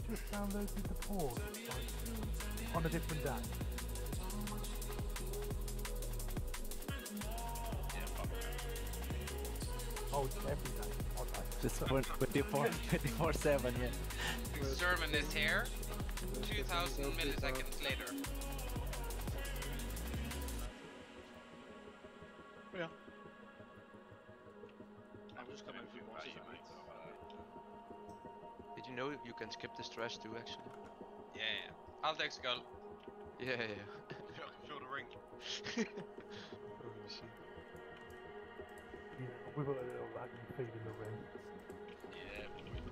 just downloaded the pause like, on a different day? Yeah, fuck Oh, it's every day. Okay. Just 24/7, yeah. Extermin is here. 2000 milliseconds later. yeah. I'm just coming through more you, mate. Did you know you can skip the stress too, actually? Yeah. I'll take skull. Yeah, yeah. I can feel the ring. Holy shit. Yeah, we've got a little lag and feed in the ring. Yeah.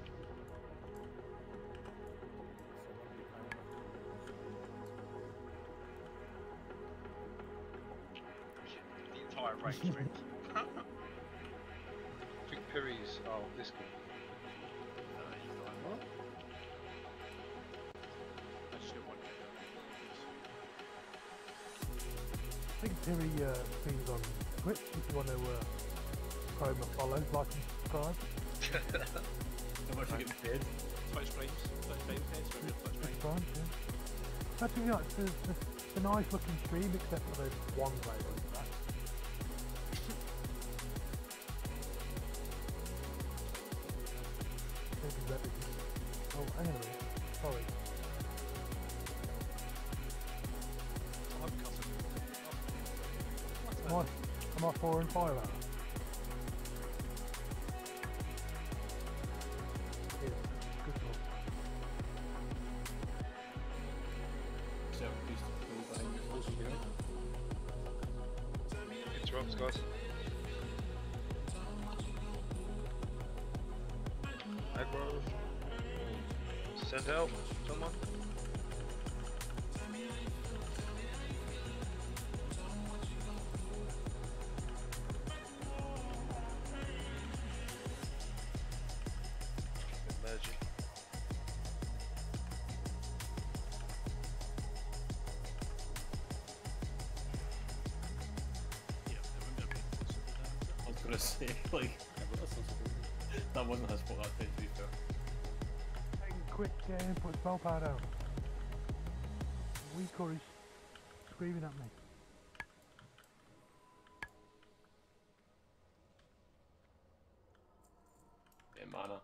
Shit, the entire range ring. I think Perry's. Oh, this guy. What? I just got one I think Terry streams on Twitch if you want to promo follow, like and subscribe. How much are you getting paid? Touch flames. Touch flame heads. Touch flame. Subscribe, yeah. Actually, yeah, it's a nice looking stream except for the one player on the back. Oh, hang on a minute. Sorry. I'm cutting. Am I 4 and 5 hours? Yeah, good call. Interrupts, guys. Aggro. Send help, someone. Emerging. I was gonna say, like, that wasn't his fault that time, to be fair. Quick, get in, put spell pad out. Weak or he's screaming at me. Yeah, mana.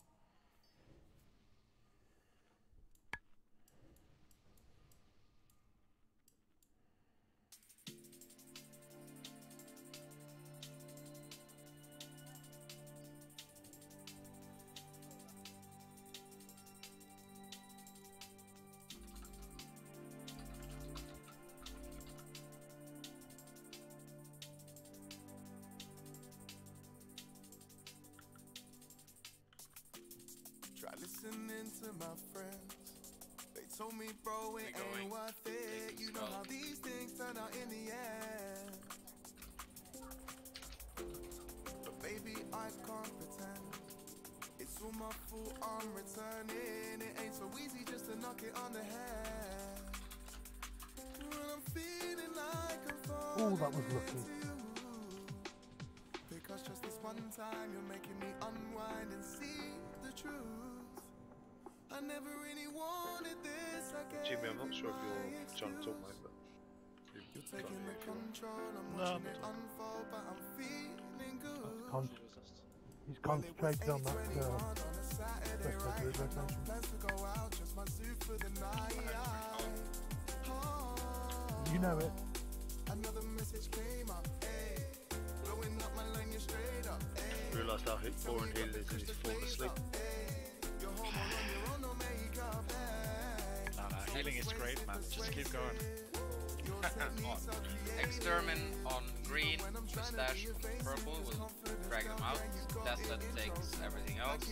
Try listening to my friends. They told me, bro, it ain't worth it. You know how these things turn out in the end. But baby, I can't pretend. It's all my fault, I'm returning. It ain't so easy just to knock it on the head. When I'm feeling like I'm falling that was lucky. into you. Because just this one time you're making me unwind and see the truth. I never really wanted this. Jimmy, I'm not sure if you're trying to talk, mate, but you're taking the control. I'm No, watching it unfold, but I'm feeling good. He's concentrated on that Plans to go out, just my suit for the night. You know it. Another message came up, ayy. Blowing up my lane, you're straight up, ayy. realised how boring he is and he's falling asleep. No, healing is great, man. Just keep going. Extermin on green, mustache on purple will drag them out. Desert takes everything else.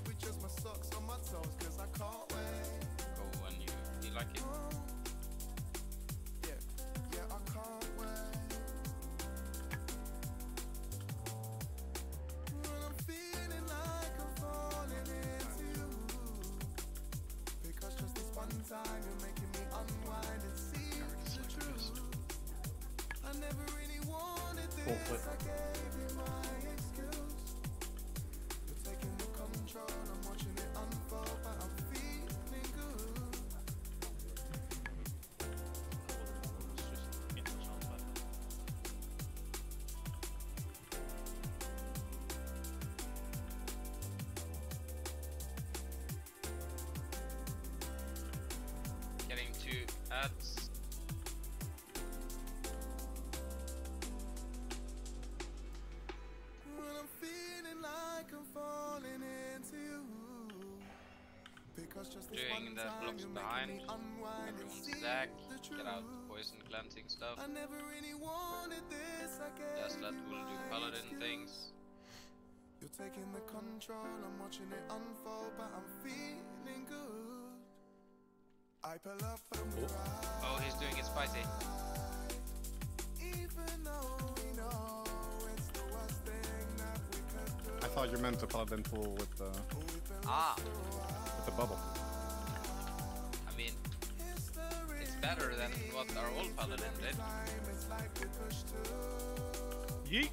Go when you feel like it. Time you're making me unwind and see the truth. I never really wanted this. I gave you my excuse. You're taking the control. I'm watching it unfold, but I'm feeling doing the blocks behind. Everyone's Zac, get out poison cleansing stuff. Deslet will do paladin things. You're taking the control, I'm watching it unfold, but I'm feeling good. I pull up and we ride. Oh, he's doing it spicy. Even though we know it's the worst thing that we could do. I thought you meant the paladin pool with the bubble. I mean, it's better than what our old paladin did. Yeet!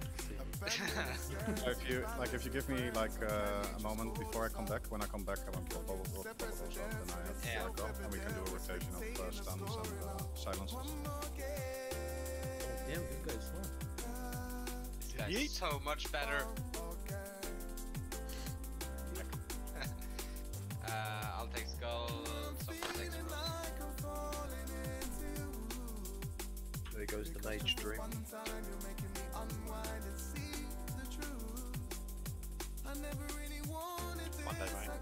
So if you give me like a moment before I come back, when I come back I want to bubble goes up, then I have to go, and we can do a rotation of stuns and silences. Damn, good guy's fun. This guy's so much better. I'll take skull, someone takes There goes the mage dream. One day, mate.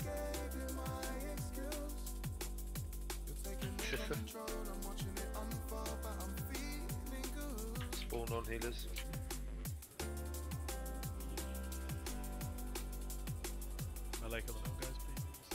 Spawn on healers. My leg on the little guys, please.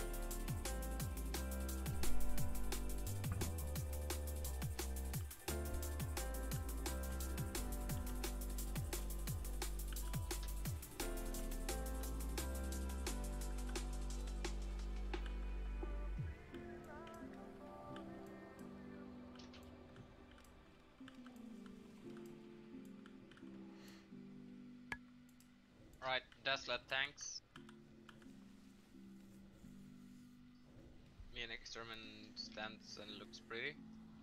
Right, Deslet tanks. Me and Extermin stands and looks pretty.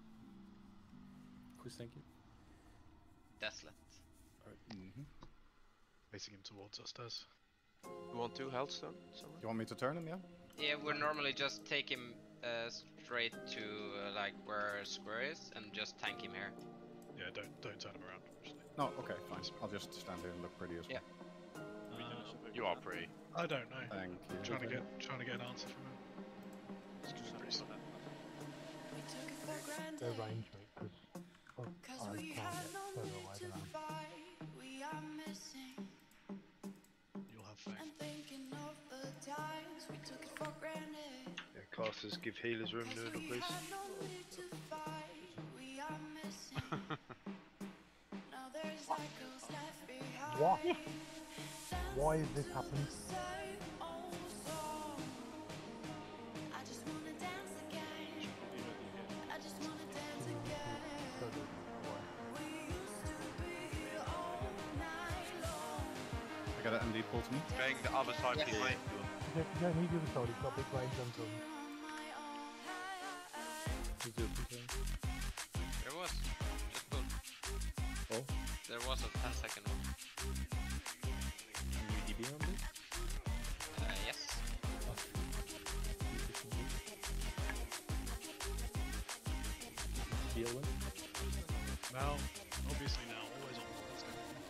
Who's thinking? Deslet. Facing him towards us, Des. You want 2 health stone? You want me to turn him, yeah? Yeah, we normally just take him straight to like where Square is and just tank him here. Yeah, don't turn him around, actually. No, okay, fine. I'll just stand here and look pretty as well. You are pretty. I don't know. Thank you. Trying to get an answer from him. It's just pretty solid. Their range, mate, because I can't get further away than that. You'll have faith. Yeah, casters give healers room, Noodle, please. What? Why is this happening? I got an MD pull to me. Going the other side, Yes. please, mate. You don't need the other side, it's got big range on them. There was. Just pull. Oh. There was a 10-second one. Can you DB on this? Yes. Heal one? Now, obviously now, always on. Let's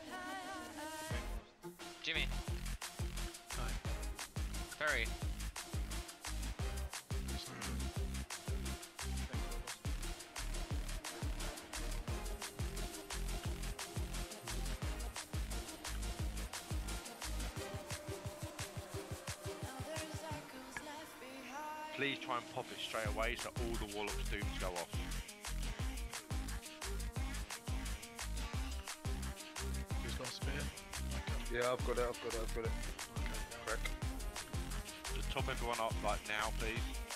go. Jimmy. Hi. Ferry. Please try and pop it straight away so all the Warlock's dooms go off. Who's got a spear? Yeah, I've got it. Crack. Just top everyone up like now, please.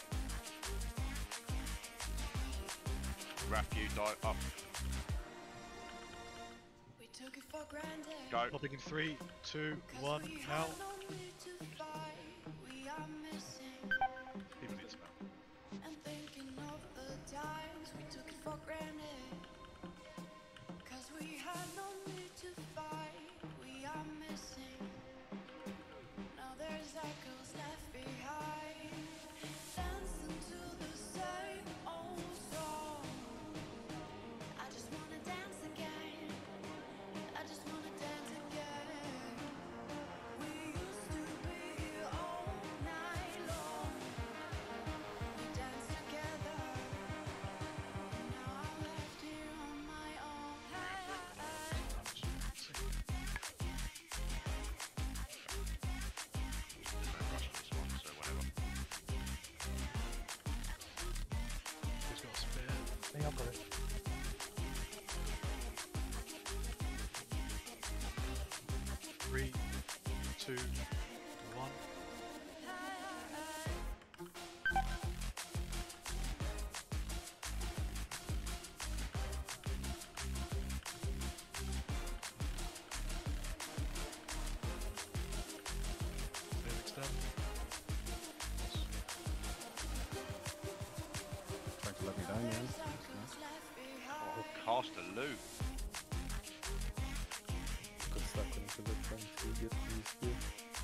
Wrap you, die up. Go. Popping in 3, 2, 1, now. People need some help. Yeah, I've got it. Three, two, one. Felix down. Trying to let me down, yeah. Oh, cast a loop. Got stuck into the trying to get these here.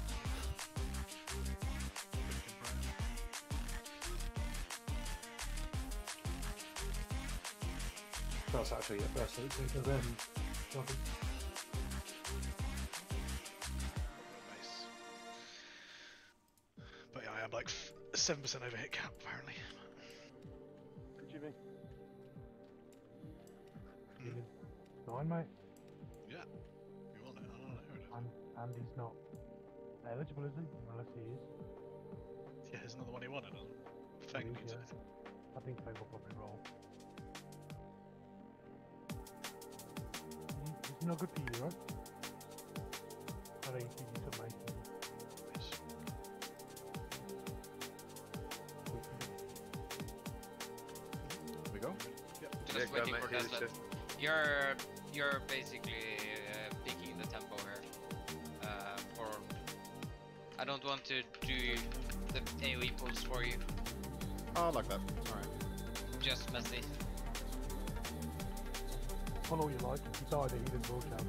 That's actually a best loop because then nothing. Nice. But yeah, I am like 7% over hit cap apparently. Fine, mate. Yeah. You want it? I don't know. And Andy's not eligible, is he? Unless he is. Yeah, isn't that the one he wanted? He Thank is, you. yeah. I think they will probably roll. It's not good for you, right? I know you think you took mate. Here we go. Just waiting for Deslet. You're basically picking the tempo here. For I don't want to do the AoE pulls for you. Oh, like that. Alright. Just messy. Follow your light. If you die, he didn't roll down.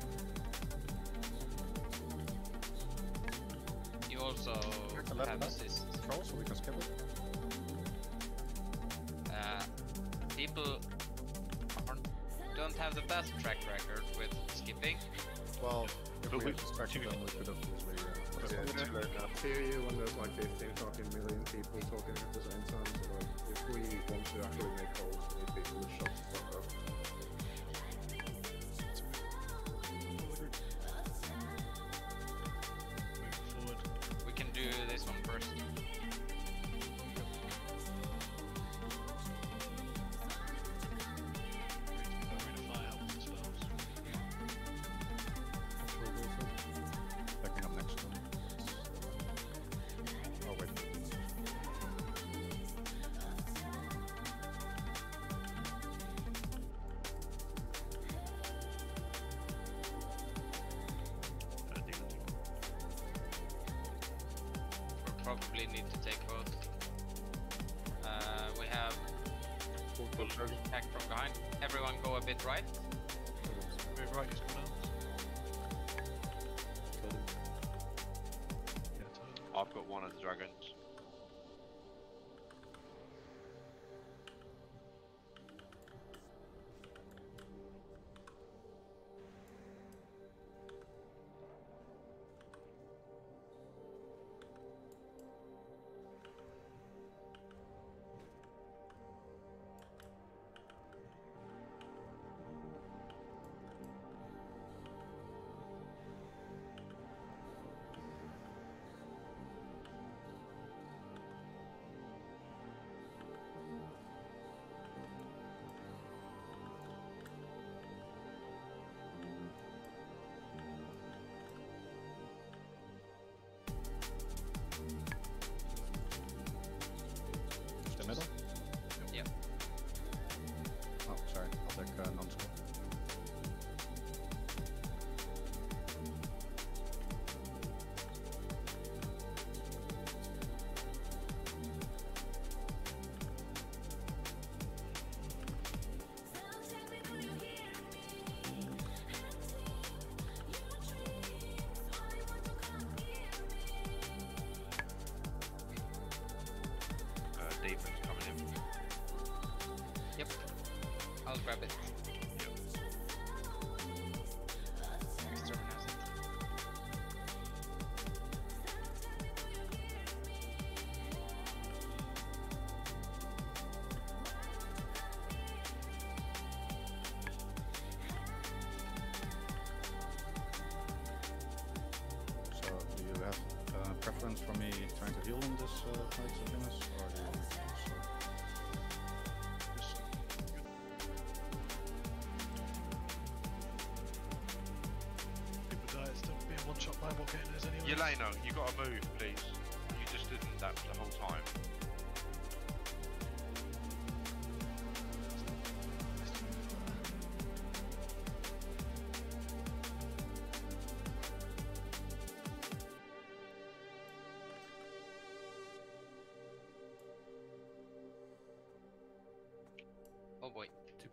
You also Let have that assist. Troll, so we can skip it. People don't have the best track record with skipping. Well, if But we we- had distracted them, we could have easily... Yeah, too late now. Hear you when there's like 15 fucking million people talking at the same time, so like, if we want to actually make calls, we need people to shut the fuck up. Moving forward. We can do this one first. Backing up next to them. Oh, wait. We'll probably need to take both. We have attack from behind. Everyone go a bit right. Move right, just come out. Yeah, turn. I've got one of the dragons. The middle? Yep. Oh, sorry. I'll take non-skill. Demon's coming in. Yep. I'll grab it. Exterminate it. So, do you have preference for me trying to heal in this fight, Sabinus, or do you want me to just, Just good. Elena, you gotta move, please. You just didn't that the whole time. Oh boy.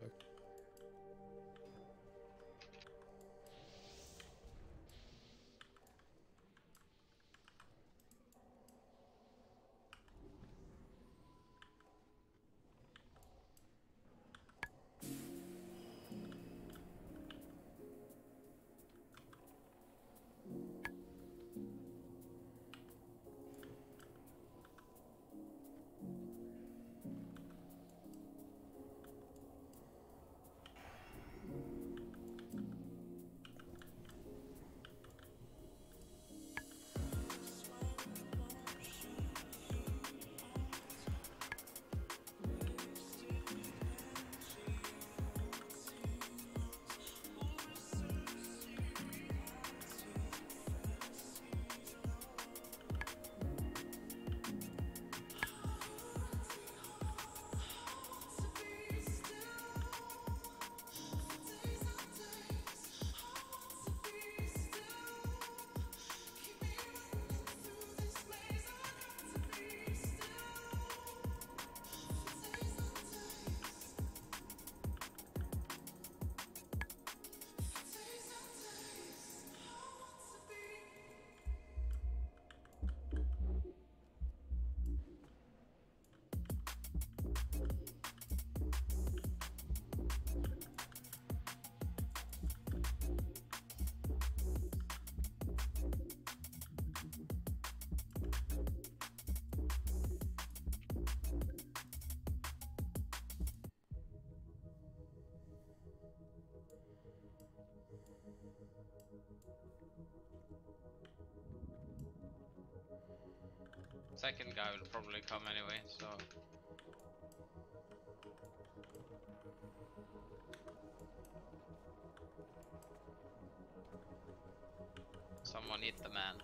Second guy will probably come anyway, so... Someone hit the man.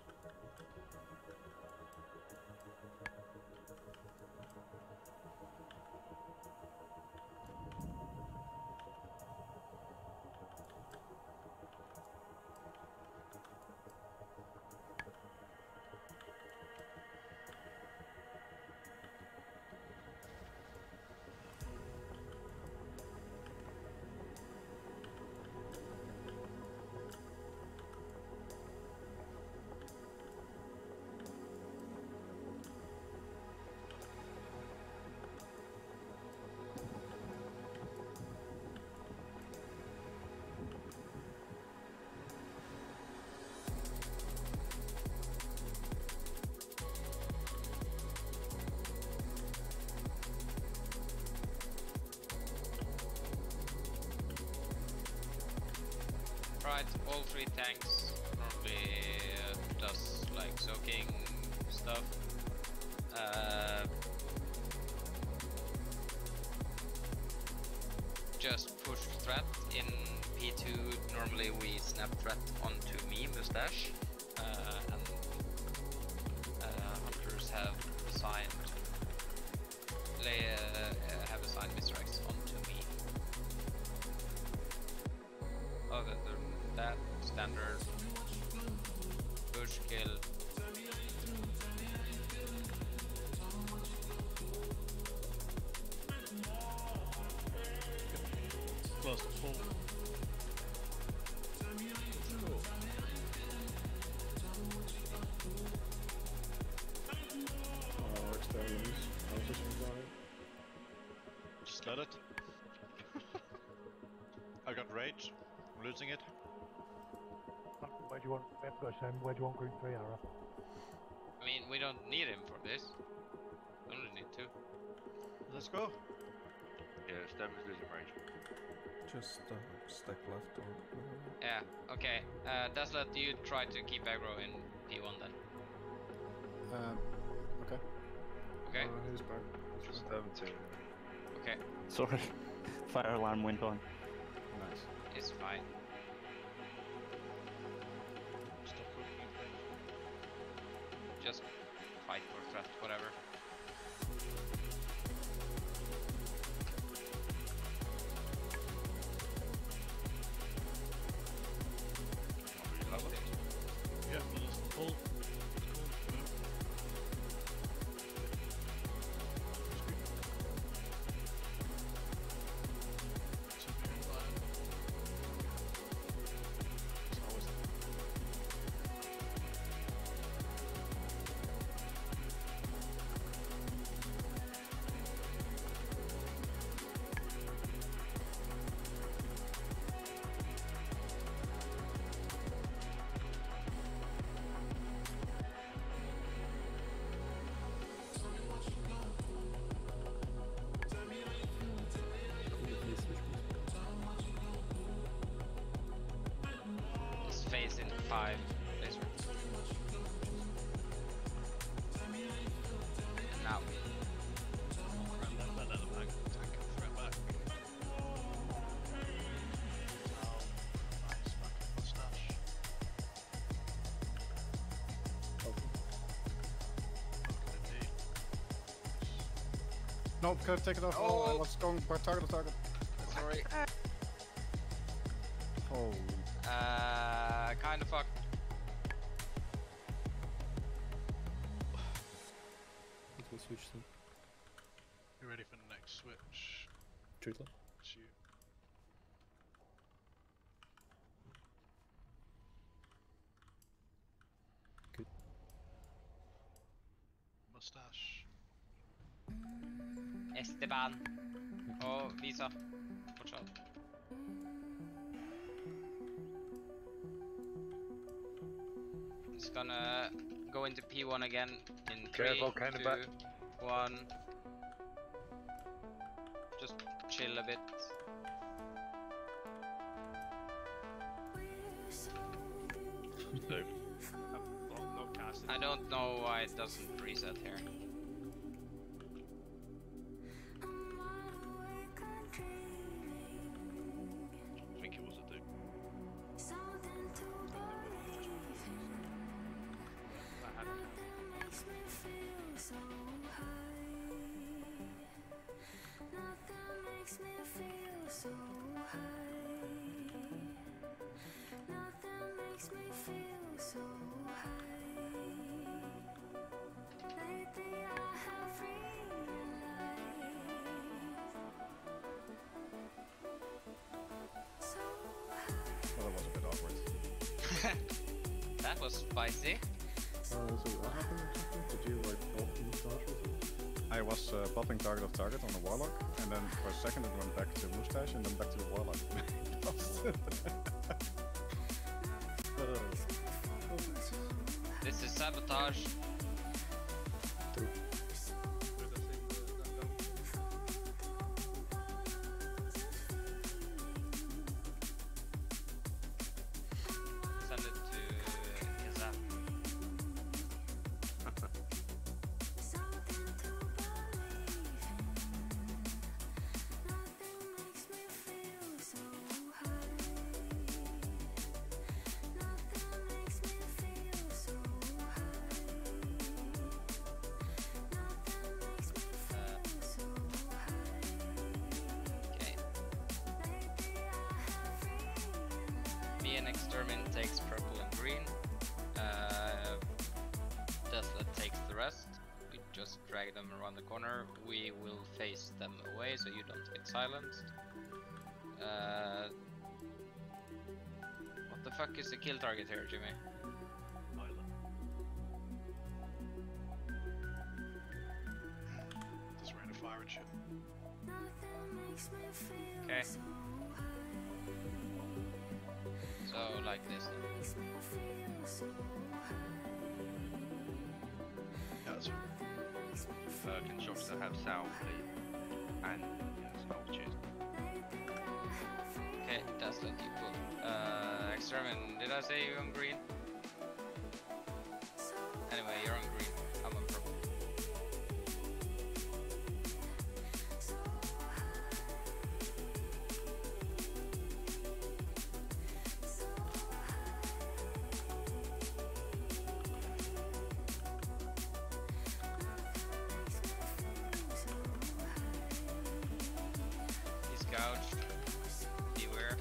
Right, all three tanks normally does like soaking stuff. Just push threat in P2. Normally we snap threat onto me, Mustache, and hunters have assigned Mr. X onto me. Other than that, standard push kill. Close to full. Cool. Externals. How's this one going? Just let it. I got rage. I'm losing it. Where do you want? We haven't got a shame. Where do you want Group 3, Ara? I mean, we don't need him for this. We only need 2. Let's go. Yeah, Stem is losing rage. Just stack left or... Yeah, okay. Dazzlet, you try to keep aggro in P1 then. Okay. Okay? Who's back? Just them two. Okay, Sorry, fire alarm went on. Nice. it's fine. Stop cooking it, just fight or threat, whatever. Yeah, pull. Phase in 5. Phase now. Let the tank threat back. Oh, nice, back in mustache. Indeed. No, can take it off. Oh, I was going by target. Sorry. Holy. Kinda fucked. It will switch soon. You ready for the next switch? Treatler. Shoot. Good. Mustache. Esteban. Och visa. Fortsätt. It's gonna go into P1 again in 3, 2, 1. Just chill a bit. I don't know why it doesn't reset here. I think it was a dude. Well, that was a bit awkward. That was spicy. So what happened exactly? Did you like off the mustache or something? I was bopping target of target on the warlock, and then for a second it went back to mustache, and then back to the warlock. This is sabotage. Send it to Kazam. Okay. Me and Extermin takes purple and green. Deathlet takes the rest. We just drag them around the corner. We will face them away so you don't get silenced. What the fuck is the kill target here, Jimmy? Just ran a fire and shit. Okay. So like this. Yeah, that's Can shops that have sound and sculptures. Okay, that's what you put. Extermin, did I say you're on green? Anyway, you're on green. I'm on purple. crouch. Beware.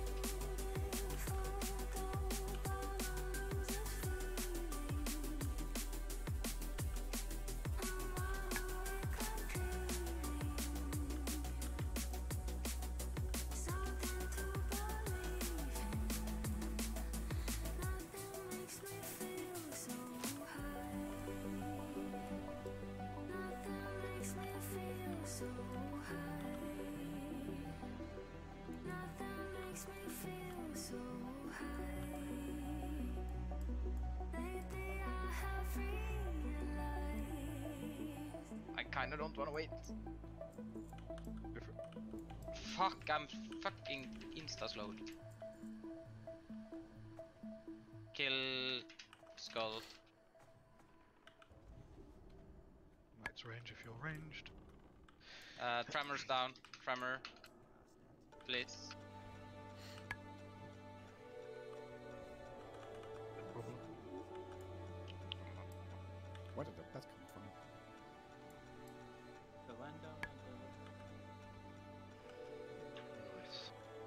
I kinda don't wanna wait. Fuck, I'm fucking insta-slowed. Kill Skull. Knight's range if you're ranged. Tremor's down. Tremor. Please. Where did that come from? The land down and Nice.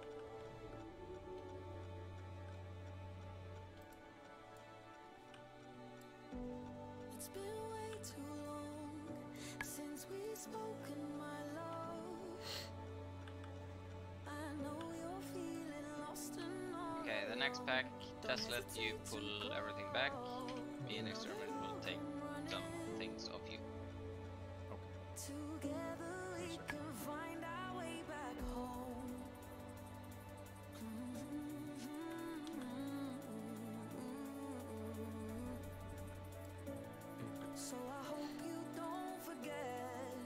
It's been way too long since we've spoken, my love. I know you're feeling lost and all. Okay, the next pack, Tesla, you pull everything back. Me and Exterminate will take some things off you. Together we can find our way back home. So I hope you don't forget.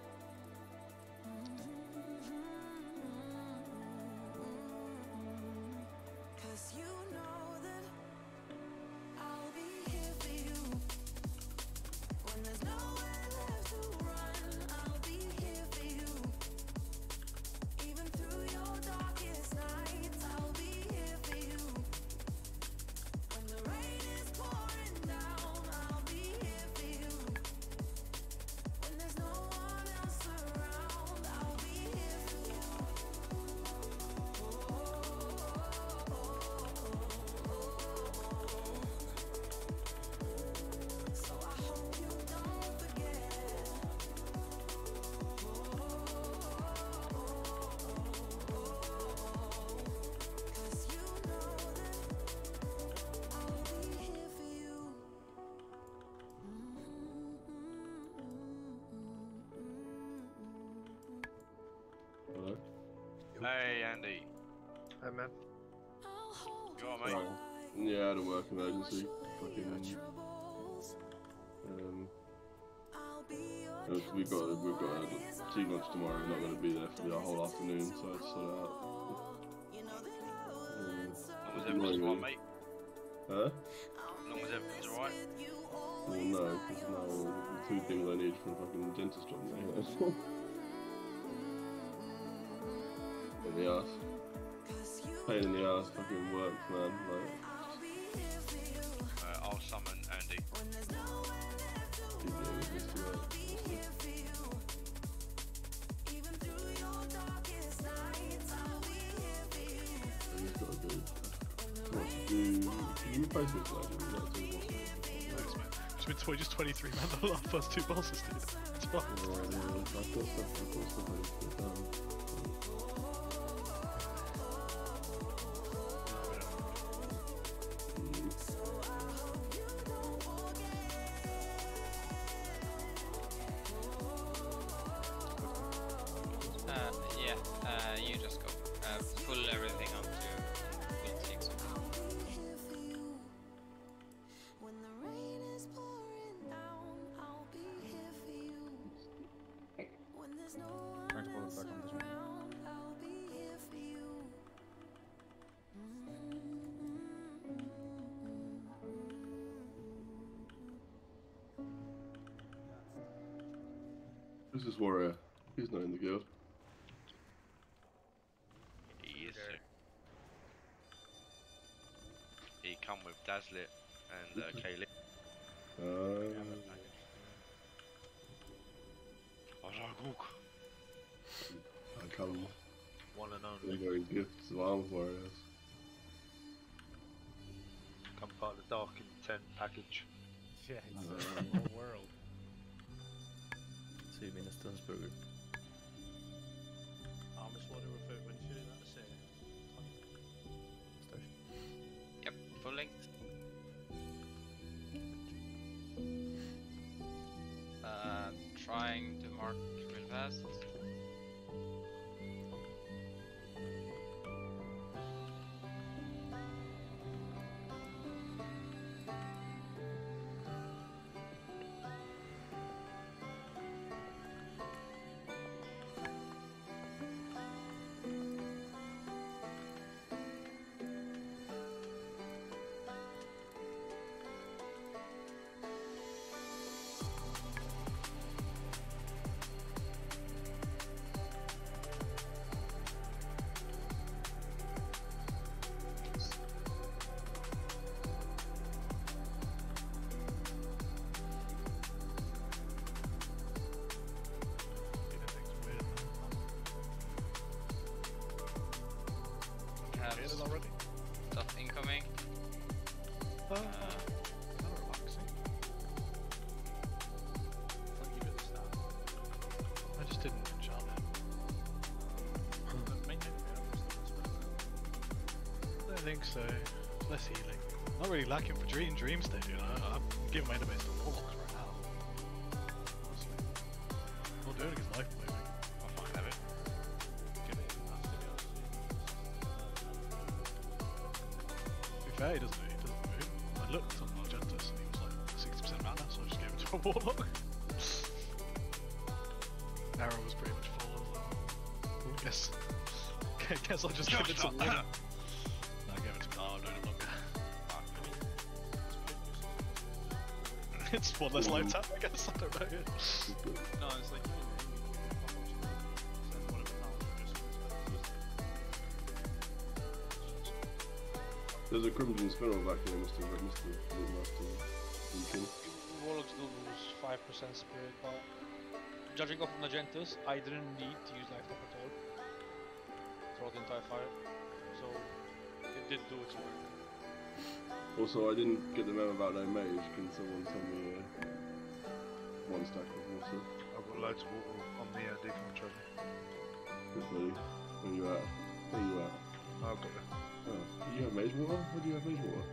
'Cause you know that I'll be here for you. When there's nowhere left to run, I'll be here for you. Even through your darkest nights, I'll be here for you. When the rain is pouring down, I'll be here for you. When there's no one else around, I'll be here for you. So I hope you don't forget. 'Cause you know that I'll be here for you. Hello? Hey, Andy. Hey man. I'll hold You alright, mate? Right. Yeah, I had a work emergency. Fucking, we've got team lunch tomorrow. We're not going to be there for the whole afternoon, so I had to sort it out. Long as everything's alright, mate. Huh? Long as everything's alright. Well, no, because now the two things I need from fucking dentist job now. In the ass. Pain in the ass, fucking works, man. Like, I'll summon Andy. just to, I just gotta do. What to do? Can you replace me for that? Thanks, man. Just 23 man on our first two bosses, dude. It's fine. I've got stuff I need to get done. Yeah, you just go. Pull everything onto full six. When the rain is pouring down, I'll be here for you. When there's no one else around, I'll be here for you. Who's this warrior? He's not in the guild. He is. He come with Dazzlet and Kaylee. I come. One and only. Legendary gifts of armor warriors. Come part of the Dark Intent package. Yeah, it's a whole world. 2 Stunsburger. Armors water refer when shooting at the same. Yep, full length. Trying to mark real fast. Already? Stuff incoming. Kind of relaxing. I just didn't enchant it. I don't think so. It's less healing. Not really lacking for Dream State, you know. I'm giving my enemies to Warlocks right now. Honestly. All doing is life moving. I might have it. To be fair, he doesn't move. I looked on Argentus and he was like 60% mana, so I just gave it to a Warlock. Arrow was pretty much full as well. Guess I'll just give it to Luna. No, I gave it to I'm doing it longer. It's one less light tap, I guess. I don't know. No, it's like There's a Crimson Spiral back here, Mr. Master Deacon. Warlocks do lose 5% spirit, but judging off Magentus, I didn't need to use life tap at all throughout the entire fight, so it did do its work. Also, I didn't get the memo about no mage. Can someone send me one stack of water? I've got loads of water on the Deacon treasure. Good buddy. Where you at? Where you at? I've got it. Oh, do you have mage water? Where do you have mage water?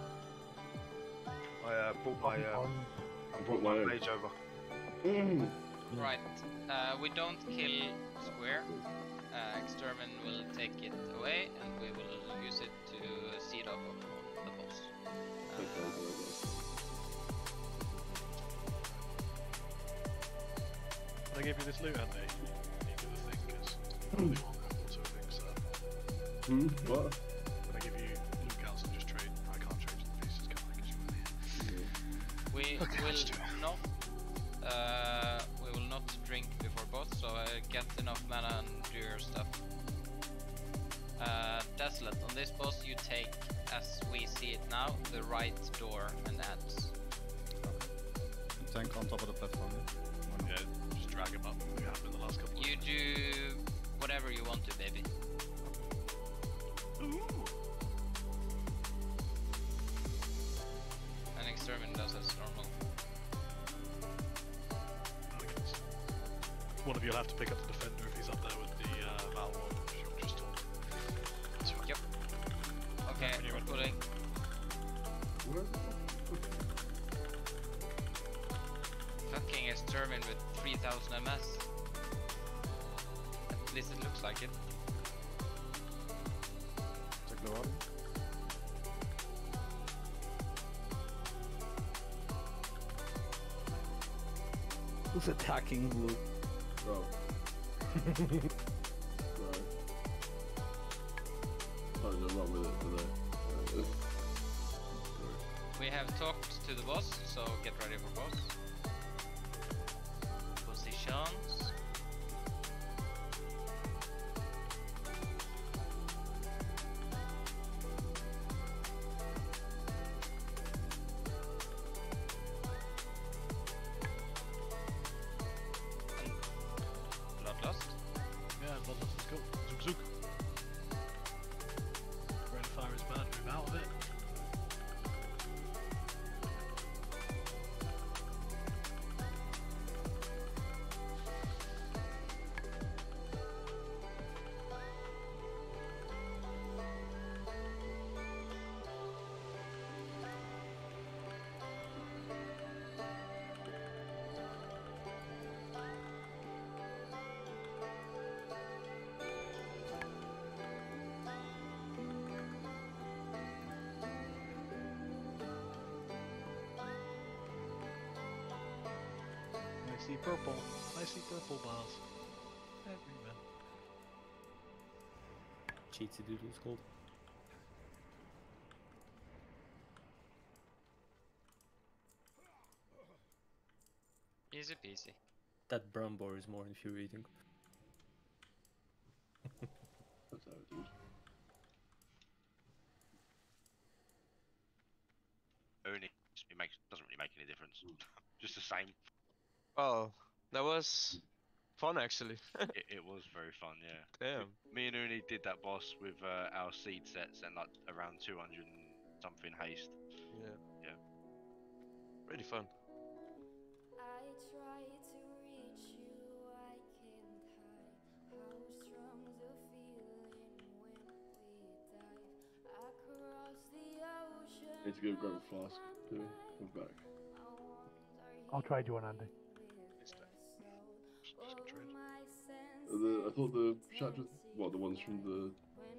I brought my mage over. Right, we don't kill Square. Extermin will take it away and we will use it to seed off of the boss. I gave you this loot, Andy. You do the thing, because really want also things. What? When I give you loot counts and just trade, I can't trade the pieces, can I? Because you We will not drink before boss, so get enough mana and do your stuff. Desolate, on this boss you take, as we see it now, the right door and adds. Tank on top of the platform. Yeah, just drag him up. We have in the last couple. You do whatever you want to, baby. And Extermin does as normal. One of you will have to pick up the defender if he's up there with the Val Ward, which you've just told. Yep. Okay, we're pulling. Fucking Extermin with 3000 MS. At least it looks like it. Check the water. Who's attacking blue? Oh. Right. Oh, they're wrong with it today. We have talked to the boss, so get ready for boss. Positions. Bloodlust. Yeah, Bloodlust, let's go. Zook Zook. see purple. I see purple bars. Everywhere. Cheatsy Doodle's called. Easy peasy. That brown bar is more infuriating. That's how it is. Only it doesn't really make any difference. Just the same. Oh, that was fun actually. It was very fun, yeah. Damn. Me and Uni did that boss with our seed sets and like around 200 and something haste. Yeah. Yeah. Really fun. I try to reach you, I can't hide how strong the feeling when we dive across the ocean. Need to go grab a flask. Come back. I'll trade you one, Andy. I thought the chapters, what, the ones from the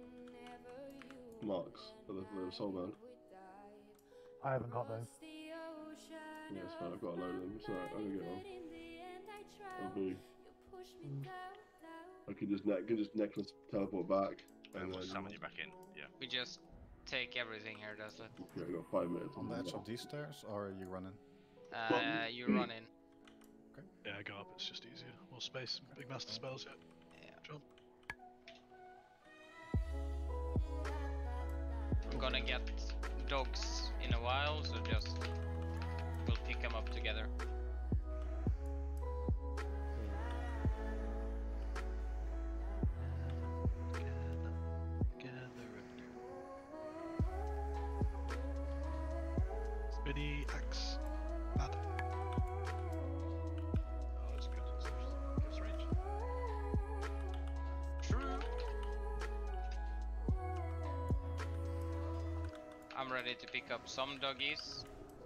marks, the soulbound. I haven't got those. Yeah, it's fine. I've got a load of them. It's alright. I'm gonna get on. I'll be. I can just necklace teleport back, And we'll then summon you back in. Yeah. We just take everything here, does it? Okay, I got 5 minutes. On the edge of these stairs, or are you running? You run in. Yeah, go up, it's just easier. More space, big master spells, yeah. Jump. I'm gonna get dogs in a while, so just we'll pick them up together. Spinny axe. Bad. Oh, that's good. Gives range. True. I'm ready to pick up some doggies.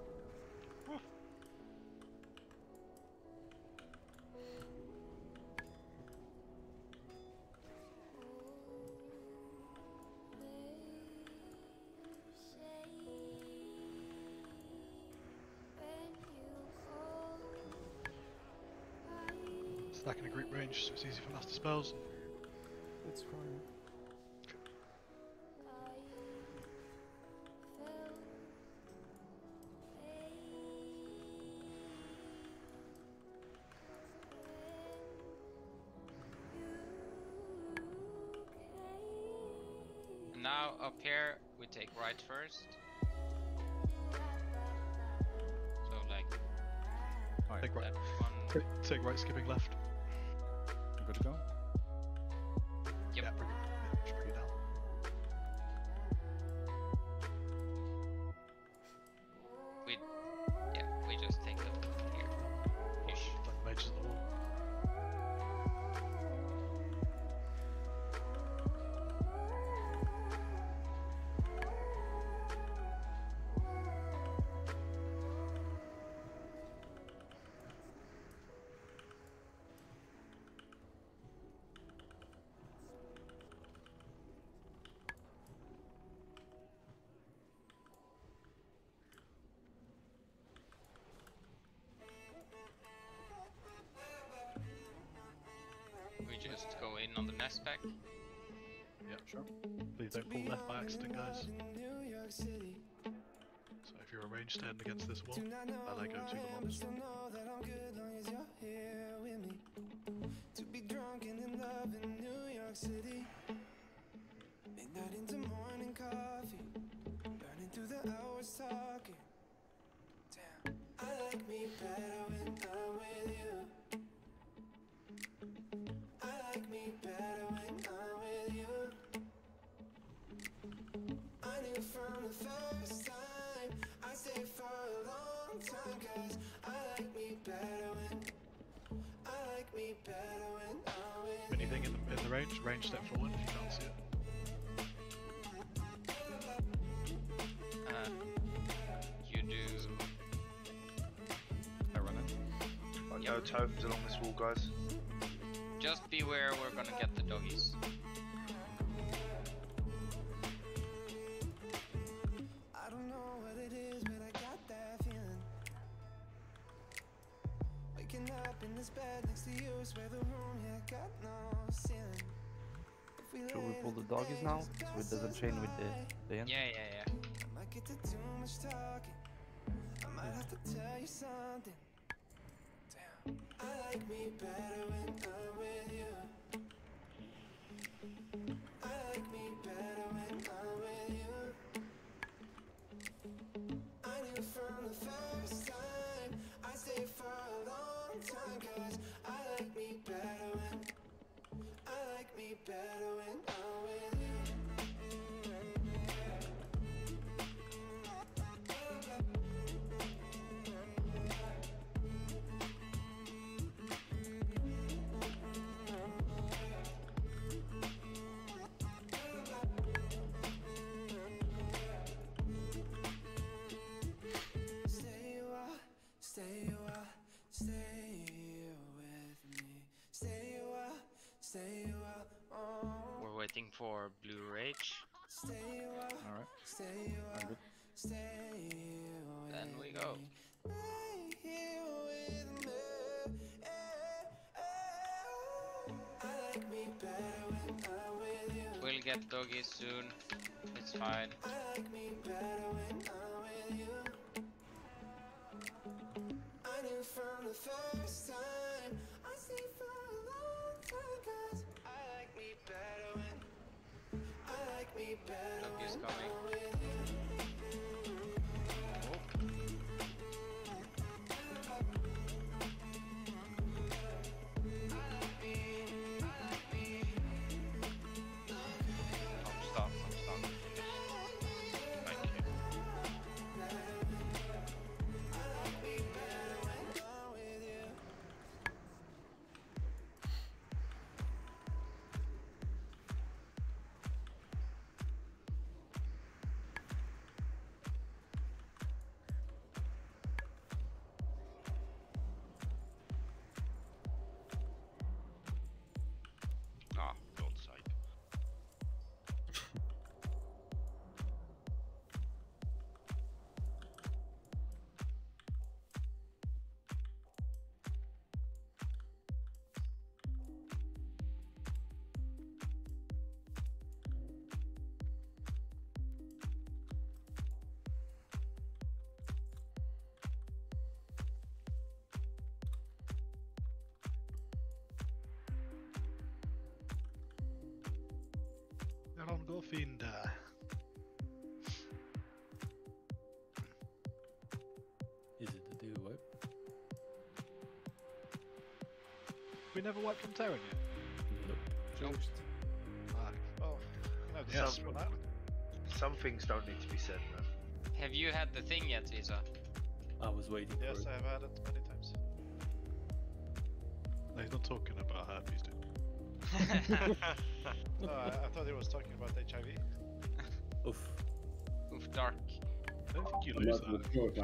Stacking a group range, so it's easy for master spells. It's fine. Now up here we take right first. So like Take right. that one. Take right, skipping left. Good to go? Yep. Yeah, bring it, just bring it down. We just take them here. Ish. Like mages of the wall. We just go in on the nest pack. Yeah, sure. Please don't pull left by accident, guys. So if you're arranged stand against this wall, and I go to the mobs. To be drunk and in love in New York City. Midnight into morning coffee. Burning through the hours talking. Damn. I like me better when I'm with you. I like me better when I'm with you. I knew from the first time I stayed for a long time. Cause I like me better when I like me better when I'm with you. Anything in the range step forward if you can't see it. You do. I run in. Right, no totems along this wall, guys. Just beware, we're gonna get the doggies. I don't know what it is, but I got that feeling. Waking up In this bed next to you is where the room, yeah, got no ceiling. Should we pull the doggies now, so it doesn't chain with the end? Yeah. I might get to too much talking. I might have to tell you something. Damn. I like me better when I'm with you. I like me better when I'm with you. I knew from the first time I stayed for a long time, 'cause I like me better when I'm with you. We're waiting for Blue Rage. Alright. I'm good. Then we go. We'll get doggies soon. It's fine. I knew from the first time I stayed for a long time, 'cause I like me better when Doggies coming. I'm with you. I'm stunned. Thank you. Ah, God's sake. Jan Golfinda. Is it the do wipe? We never wiped from Terran yet? Nope. Well, you know, some things don't need to be said, man. Have you had the thing yet, Visa? I was waiting for Yes, it. I have had it many times. No, he's not talking about herpes, dude. No, I thought he was talking about HIV. Oof. Oof, dark. I don't think you lose that.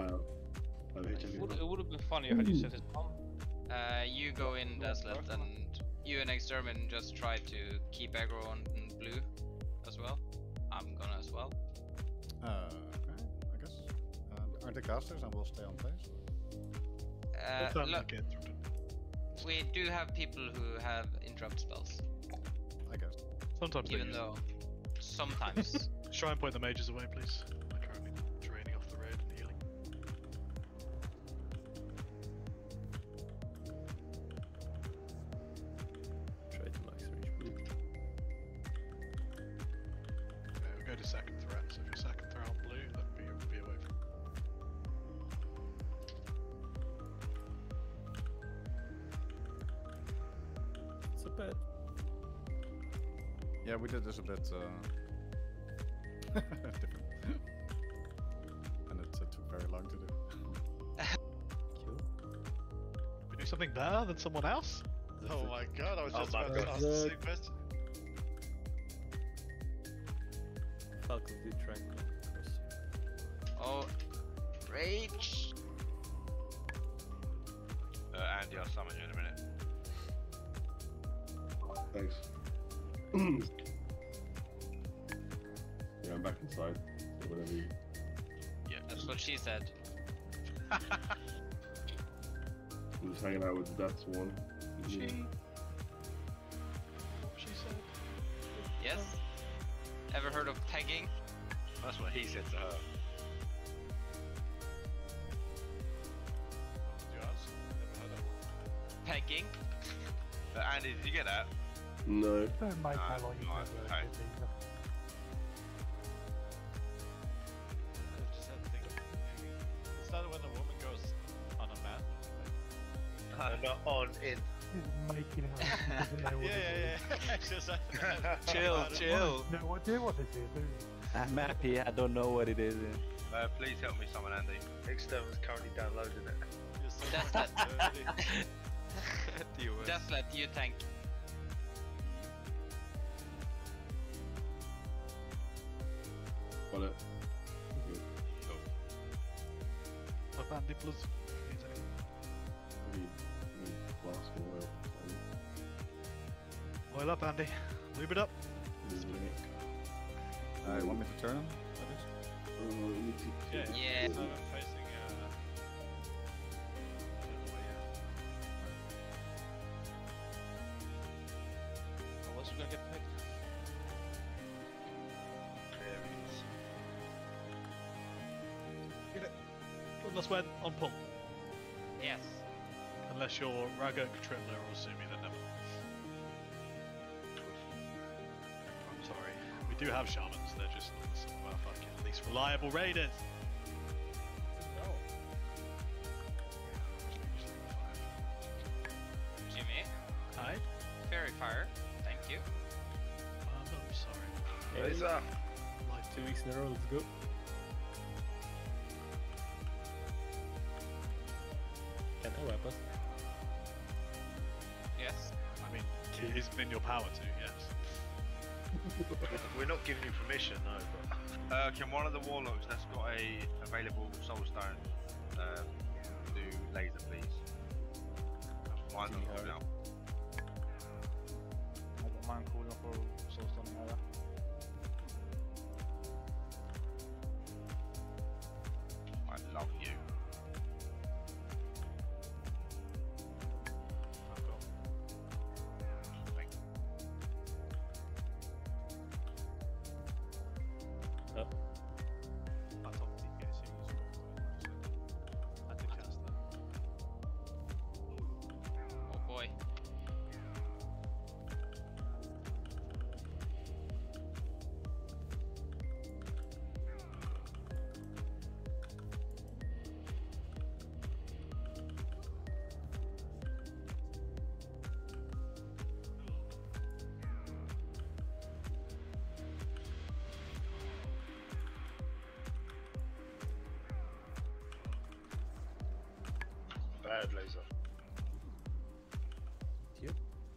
It would have been funnier had you said his mom. You go in, Deslet, and you and Extermin just try to keep aggro on blue as well. I'm gonna as well. Okay, I guess. Aren't they casters and we'll stay on place? Look, we do have people who have interrupt spells. I guess. Sometimes Even though, sometimes. Try and point the mages away, please. I'm currently draining off the red and healing. Try to max range blue. Okay, we'll go to second threat, so if you're second threat on blue, then be away from. It's a bit. Yeah, we did this a bit different. And it took very long to do. We do something better than someone else? Oh my god, I was just about to ask the same question. Falcon did track. Oh, rage! Andy, I'll summon you in a minute. Thanks. Yeah, I'm back inside. So whatever you... Yeah, that's what she said. I'm just hanging out with the death one. She said. Yes? Ever heard of pegging? That's what he said to her. Pegging? Andy, did you get that? No. Don't make how long you right, have okay. Is that when a woman goes on a man? Not on, in. He's making out. He doesn't know what Yeah. it is. Just, Chill. No idea what this is. I'm happy, I don't know what it is. Please help me summon Andy. External is currently downloading it. Just let you tank. Got it. Up Andy, plus. Need flask of oil. Oil up, Andy. Lube it up. You want me to turn him? Yeah. So I'm facing. Unless we're gonna get pegged. Get it. Unless we're on pull. Yes. Unless you're Rago, Tripler, or Sumi, then never. I'm sorry. We do have shamans, they're just some of our fucking least reliable raiders. No. Jimmy? Hi? Fairy Fire. Thank you. I'm sorry. Laser. Like 2 weeks in a row, let's go. Can't I wipe us? Yes. I mean, it is in your power to, yes. We're not giving you permission, no. But... Can one of the warlocks that's got a available soulstone do laser, please? Mine's on cooldown. I got mine cooldown for Soulstone area. I love you. Thank you. I thought DPS I did cast that. Oh boy. Bad laser. Yep.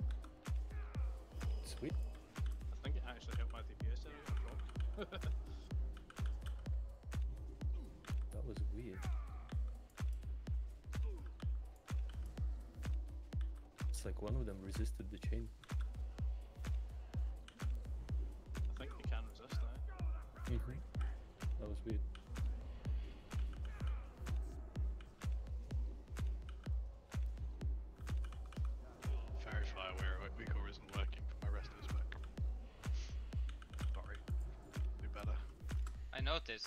Sweet. I think it actually helped my DPS there. That was weird. It's like one of them resisted the chain. I think you can resist that. That was weird. Verify where Wicor isn't working for my rest of his back. Sorry. Do better. I noticed.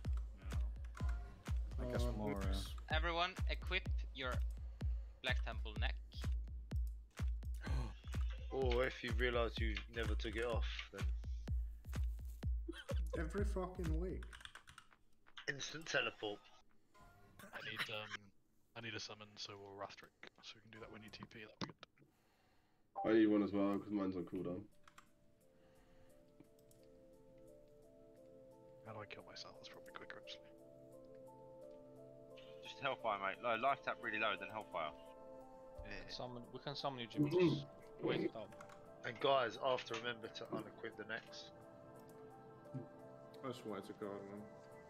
I guess more. Everyone, equip your Black Temple neck. Or if you realise you never took it off, then Every fucking week. instant teleport. I need a summon, so we'll Rathric, so we can do that when you TP. That'd be good. I need one as well because mine's on cooldown. How do I kill myself? That's probably quicker actually. Just Hellfire, mate. No, life tap really low, then Hellfire. Summon, we can summon you, Jimmy. Just wait it out. And guys, after remember to unequip the necks. I swear to God, man.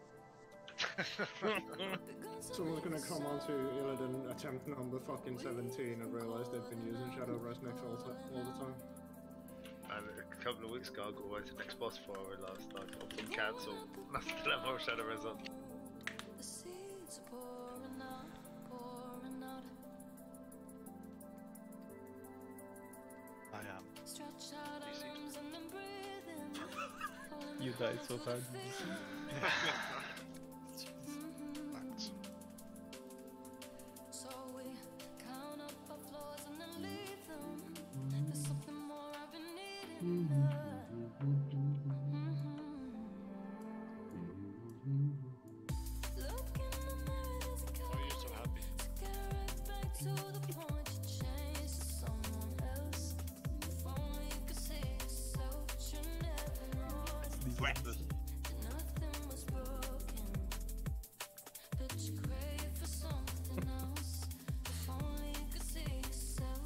Someone's gonna come onto Illidan attempt number fucking 17 and realise they've been using Shadow Res necks all the time. And a couple of weeks ago, I got away to next boss for I realised I've been cancelled. I still have more Shadow Res on. You died so hard. Facts. So we count up our flaws and then leave them. There's something more I've been needing. Look in the mirror, there's a Why are you so happy? get right back to the point you changed to someone else. If only you could see yourself, but you never noticed. Breakfast. Nothing was broken, but you crave for something else. If only you could see yourself.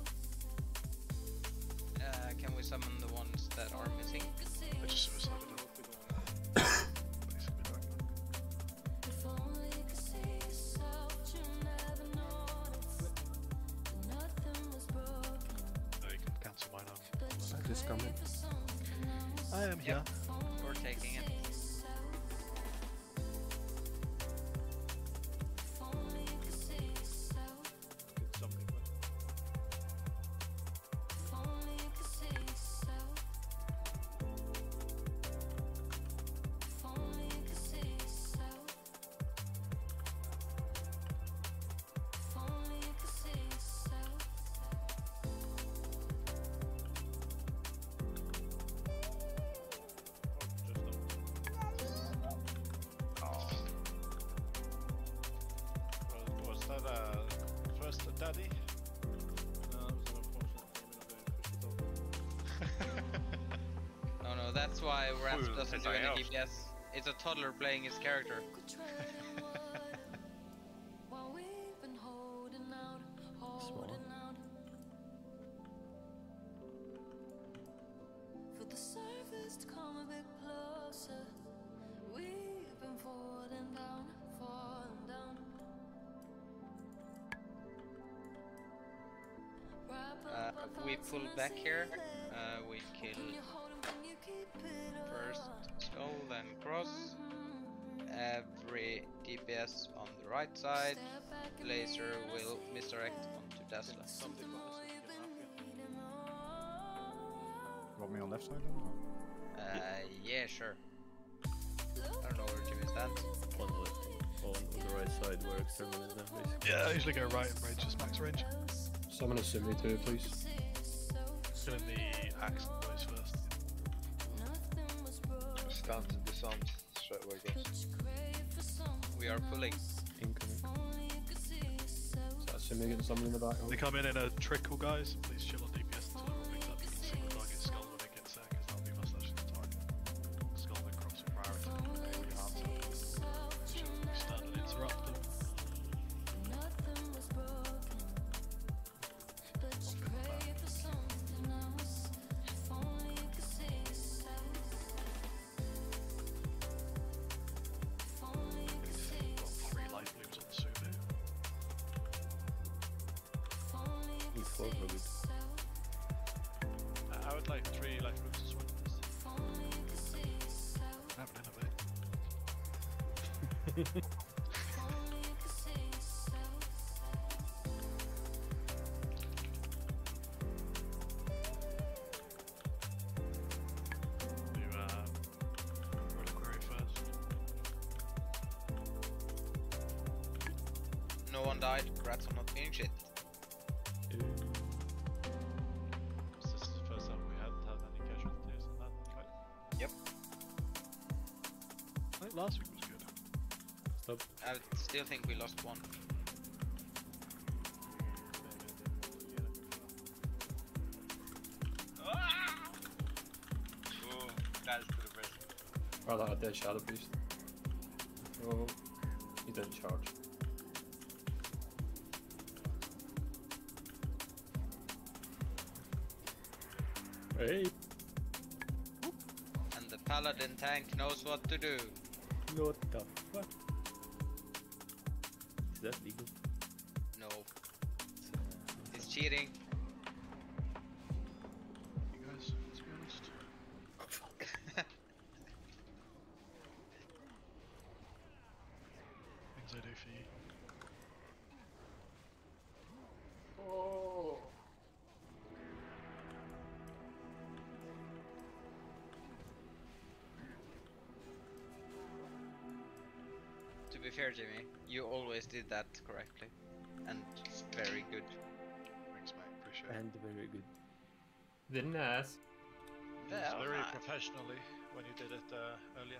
Can we summon the ones that are missing? I just suicided them. Basically back. If only you could see yourself, but you never noticed. Nothing was broken, No, you can cancel mine out. but you I just come in. crave for something else. I am here. We're taking it. If only you could see yourself. Get something. If only you could see yourself. If only you could see yourself. If only you could see yourself. Was that first a daddy? No, it was an unfortunate thing. No, that's why Raph Ooh, doesn't do something any else. DPS. It's a toddler playing his character. While we've been holding out, holding out. For the surface to come a bit closer. We've been falling down, falling down. We pull back here. We kill first skull, then cross. Every DPS on the right side. Laser will misdirect onto Tesla. Want me on left side then? Or? Yeah, sure. I don't know where Jimmy stands. On the left, on the right side where exterminate them basically. Yeah, I usually go right and range just max range. Summon a Simi too, please. Killing the axe boys first. Stance and disarms straight away, guys. We are pulling. Incoming. Is that a Simi getting someone in the back? They come in a trickle, guys. Please chill on DPS until everyone picks up. You can single target skull when it gets set, because that'll be my slash the target. Skull then cross with priority. AoE harms them. Should we stun and interrupt them? Got 3 life blooms on the Sumu. We fought for it. I would like 3 life blooms as well. I haven't in a bit. Do reliquary first. No one died. Rats are not being shit. This is the first time we hadn't had any casualties in that fight. Yep. I think last week was good. Stop. I still think we lost one. Oh, that's to the best. Rather a dead Shadow Beast. Oh, he didn't charge. Hey! And the paladin tank knows what to do. What the fuck? Is that legal? No. It's cheating. You guys, let's be honest. Oh fuck. Things I do for you. Oh. be fair, Jimmy, you always did that correctly, and very good. Thanks, mate. Appreciate it. And very good. Very nice. It's Well, very nice. professionally when you did it earlier.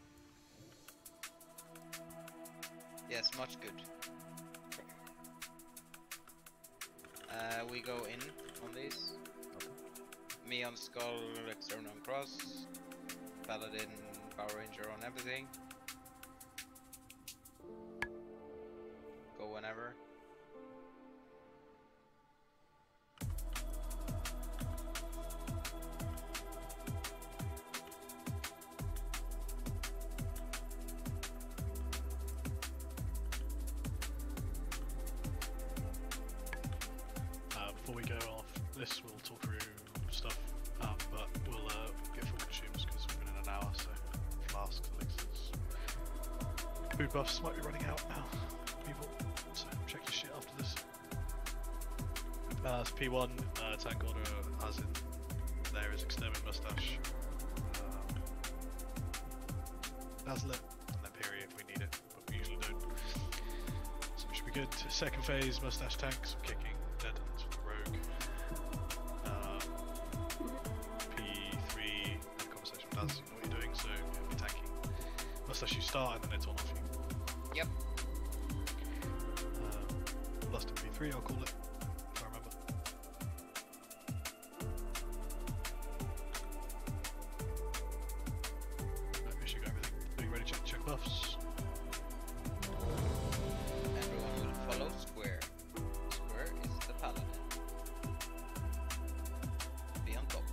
Yes, much good. We go in on these. Me on Skull, External on Cross, Paladin, Power Ranger on everything. Go whenever. Before we go off this, we'll talk through stuff, but we'll get full consumes because we've been in an hour, so flasks, elixirs. Food buffs might be running out now, people, so check your shit after this. It's P1, tank order, as in there is Extermin Mustache, Dazzler, and then Peri if we need it, but we usually don't. So we should be good. Second phase, Mustache tanks, kicking, dead ends with Rogue. P3, have a conversation with Daz, you know what you're doing, so you'll be tanking. Mustache you start and then it's on off you. Yep. Lust in P3, I'll call it, if I remember. No issue, got everything. Being ready to check buffs. Everyone will follow Square. Square is the Paladin. Be on top.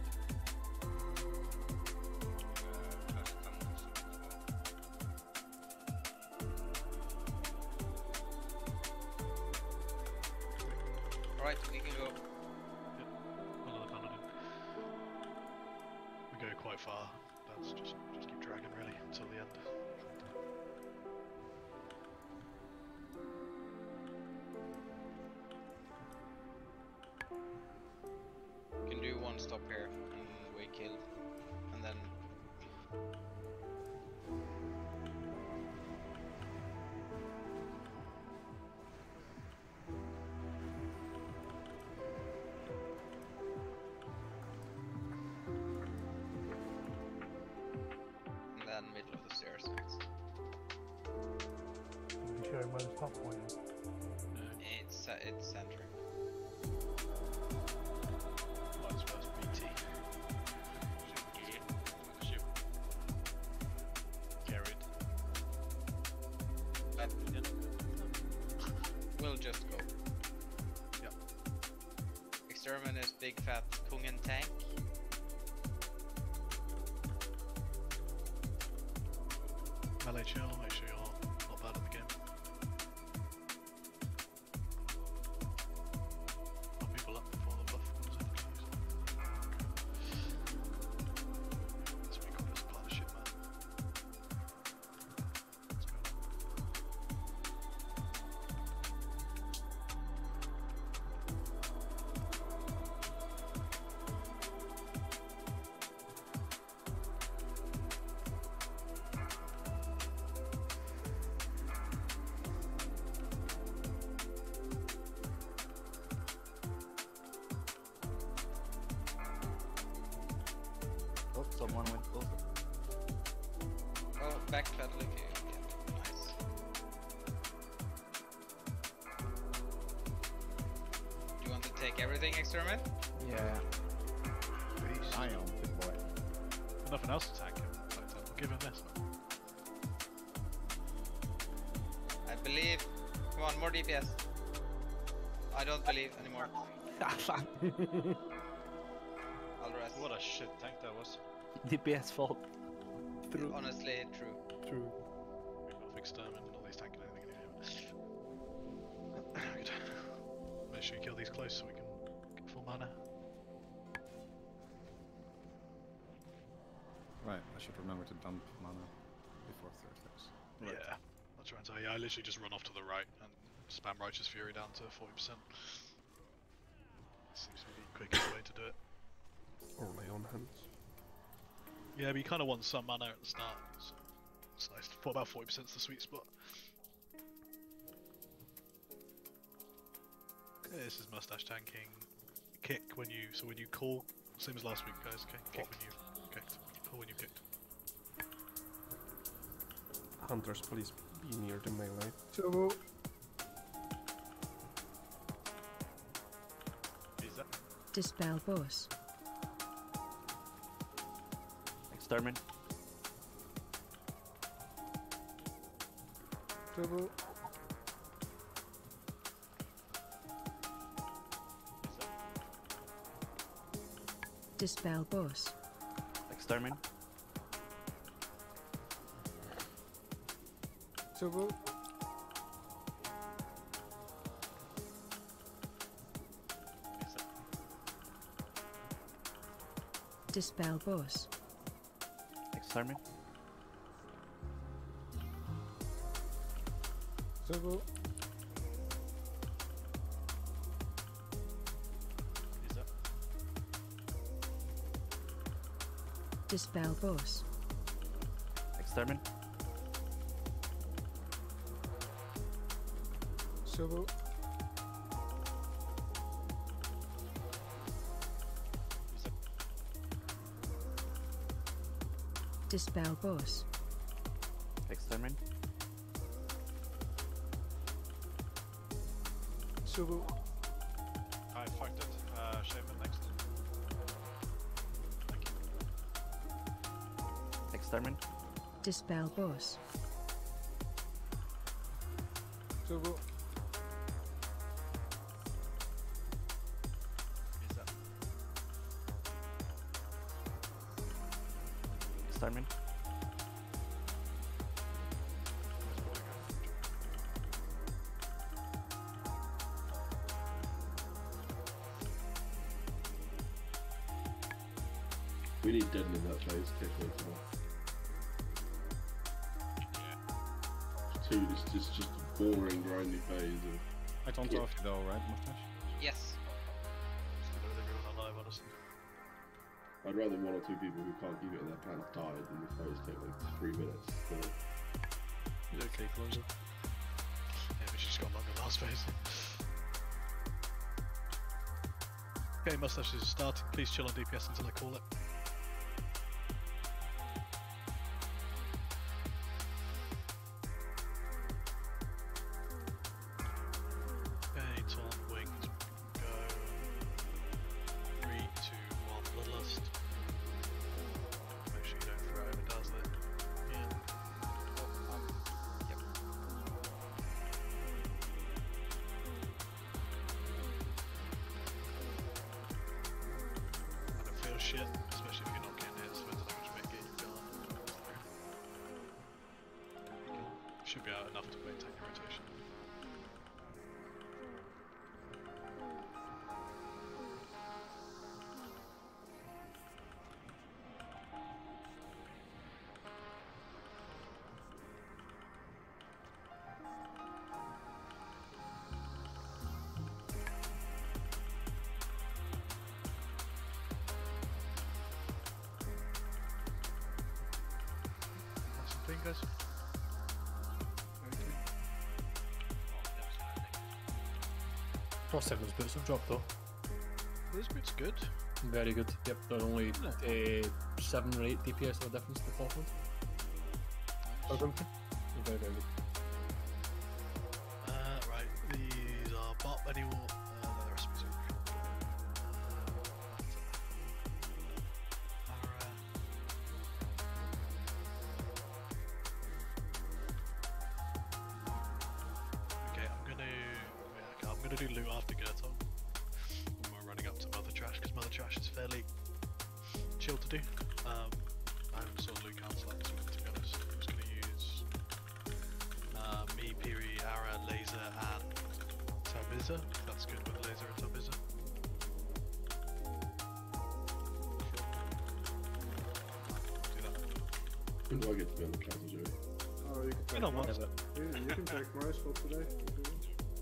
Alright, we can go. Another Paladin. We go quite far. That's just keep dragging really until the end. Can do one stop here and we kill. And then middle of the stairs next. Be showing where the stop point is. It's center. Lights first, BT. Carried. We'll just go. Yep. Exterminus, big fat Kungen tank. Melee chill, make sure you're not bad at the game. Put people up before the buff comes in, please. That's what we call this pile of shit, man. Let's go. Oh, someone went closer. Oh, backpedal if you can. Nice. Do you want to take everything, Extermin? Yeah. I am, big boy. Nothing else to tank him, but we'll give him this. I believe. Come on, more DPS. I don't believe anymore. I'll rest. What a shit tank that was. DPS fault. True. Honestly, true. True. We've got Extermin and all these tanking anything anyway. Good. Make sure you kill these close so we can get full mana. Right, I should remember to dump mana before Thursdays. Right. Yeah, I'll try and tell you. I literally just run off to the right and spam Righteous Fury down to 40%. Seems to be the quickest way to do it. Or lay on hands. Yeah, but you kind of want some mana at the start, so it's nice. For about 40% is the sweet spot. This is mustache tanking. Kick when you call, same as last week, guys. Okay, kick when you kicked. Call when you kicked. Hunters, please be near the melee. Turbo. Dispel boss. Extermin. Turbo. Dispel boss. Extermin. Turbo. Dispel boss. Extermin. Turbo. Dispel boss. Extermin. Turbo. Dispel boss. Extermin. Turbo. I fucked it. Shaman next. Extermin. Dispel boss. Turbo. Extermin. We need deaden in that phase, take away from that. Two, it's just a boring, grindy phase of... I don't know if you know, right, Mustache? Yes. I'd rather one or two people who can't keep it in their pants died than the phase take like 3 minutes. So. You okay, closer? Yeah, we just got longer last phase. Okay, mustache is starting. Please chill on DPS until I call it. Okay, taunt wings go. 3, 2, 1, bloodlust. Make sure you don't throw over dazzle it. Yeah. Yep. I don't feel shit, especially if you're not getting hit, so I don't know which make it you've got. Should be out enough to maintain your rotation. Some fingers. Frost Heaven's boots have dropped though. This bit's good. Very good. Yep, they're only 7 or 8 DPS of a difference to the top one. Very, very good. Right, these are bot anymore. No, the recipes are okay, I'm gonna do loot after Gerton. When we're running up to Mother Trash, because Mother Trash is fairly chill to do. I haven't saw loot council at this minute, to be honest. I'm just gonna use me, Piri, Ara, Laser, and Tabiza. That's good with Laser and Tabiza. Do that. When do I get to be on the council, Joey? Oh, you can take You know mine. what? Yeah, you can take my spot today. If you want.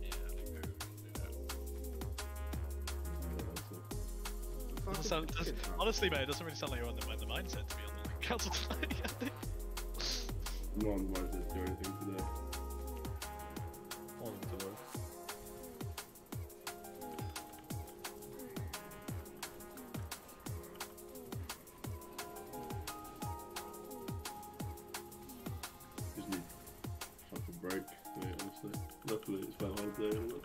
Honestly, mate, it doesn't really sound like you're on the mindset to be on the council tonight. I think. No one's minded to do anything today. On to work.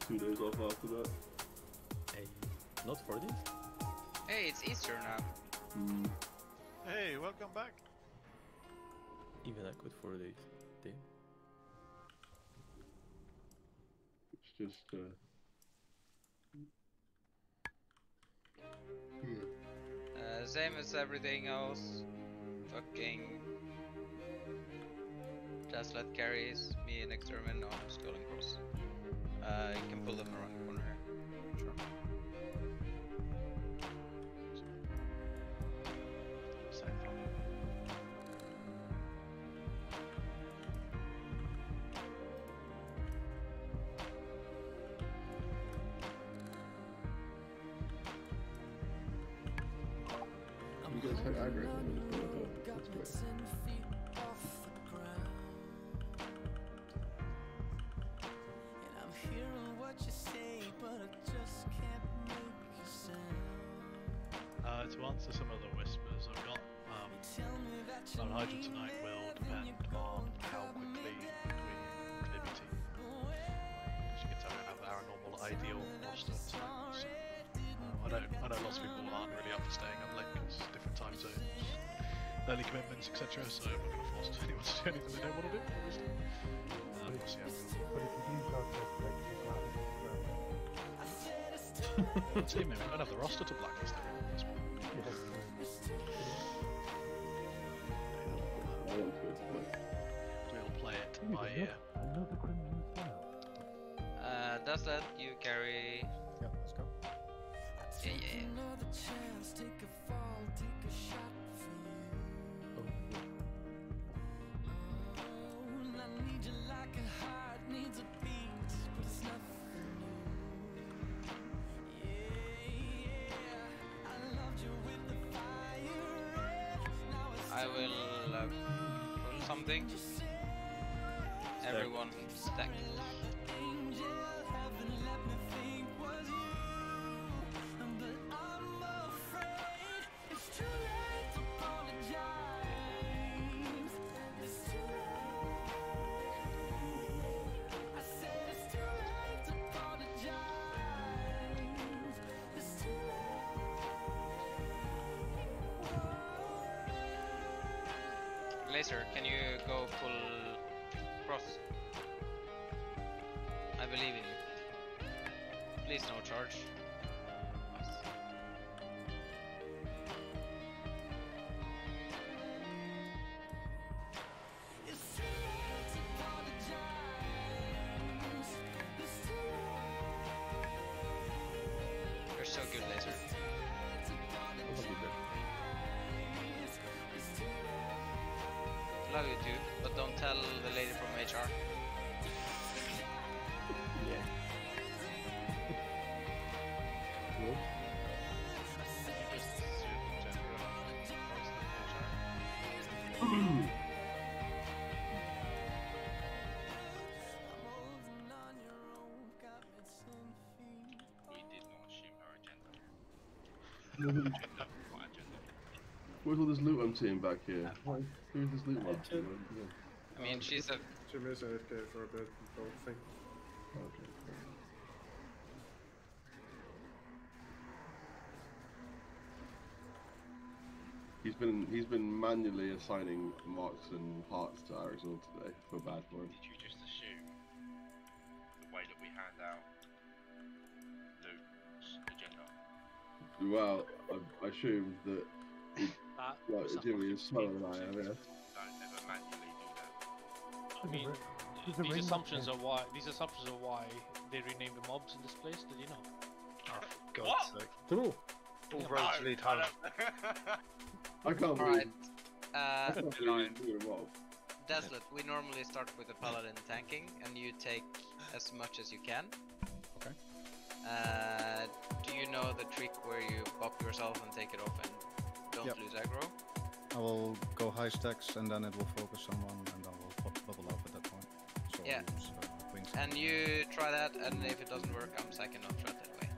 2 days off after that. Hey, not for this. Hey, it's Easter now. Hey, welcome back. Even I could for this. Damn. It's just Same as everything else. Fucking. Just let carries me and Extermin on Skull and Cross. You can pull them around the corner. Sure. you guys had aggro. That's great. To answer some of the whispers I've got, our Hydra tonight will depend on how quickly we clear the team. As you can tell, we have our normal ideal roster tonight. So, I know lots of people aren't really up for staying up late because different time zones, early commitments, etc. So I'm not going to force anyone to do anything they don't want to do, obviously. We'll see how it goes. But if you do go to See, maybe we don't have the roster to blacklist everyone. We'll play it by ear. Another criminal style. Does that you carry? Yeah, let's go. Yeah. I will pull something. Everyone stack. Laser, can you go full cross? I believe in you. Please no charge. Nice. You're so good, Laser. Love you too, but don't tell the lady from HR. Yeah. Where's all this loot I'm seeing back here? Who's this loot one? I mean, she's a... Jim is AFK for a bit, don't think. Okay. He's been manually assigning marks and hearts to Arizona today. Feel bad for him. Did you just assume the way that we hand out Luke's agenda? Well, I assumed that Jimmy is slower than I am, yeah. Don't ever manually do that. I mean, these assumptions are why they renamed the mobs in this place. Did you know? Oh, for God's sake. All roads lead home. I can't Alright. believe Desolate, we normally start with the paladin tanking, and you take as much as you can. Okay. Do you know the trick where you pop yourself and take it off and don't Yep. lose aggro? I will go high stacks and then it will focus someone and then we'll bubble up at that point. So Yeah. I'll use, wings. And you try that, and if it doesn't work, I'm sacking off shot that way.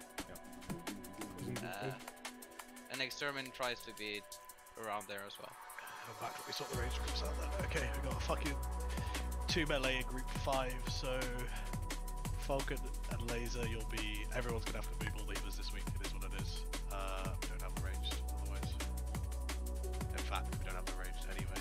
And Extermin tries to be around there as well. I'm back. We sort the range groups out then. Okay, we got a fucking 2 melee in group 5, so Falcon and for laser, you'll be. Everyone's gonna have to move all levers this week. It is what it is. We don't have the ranged otherwise. In fact, we don't have the ranged anyway.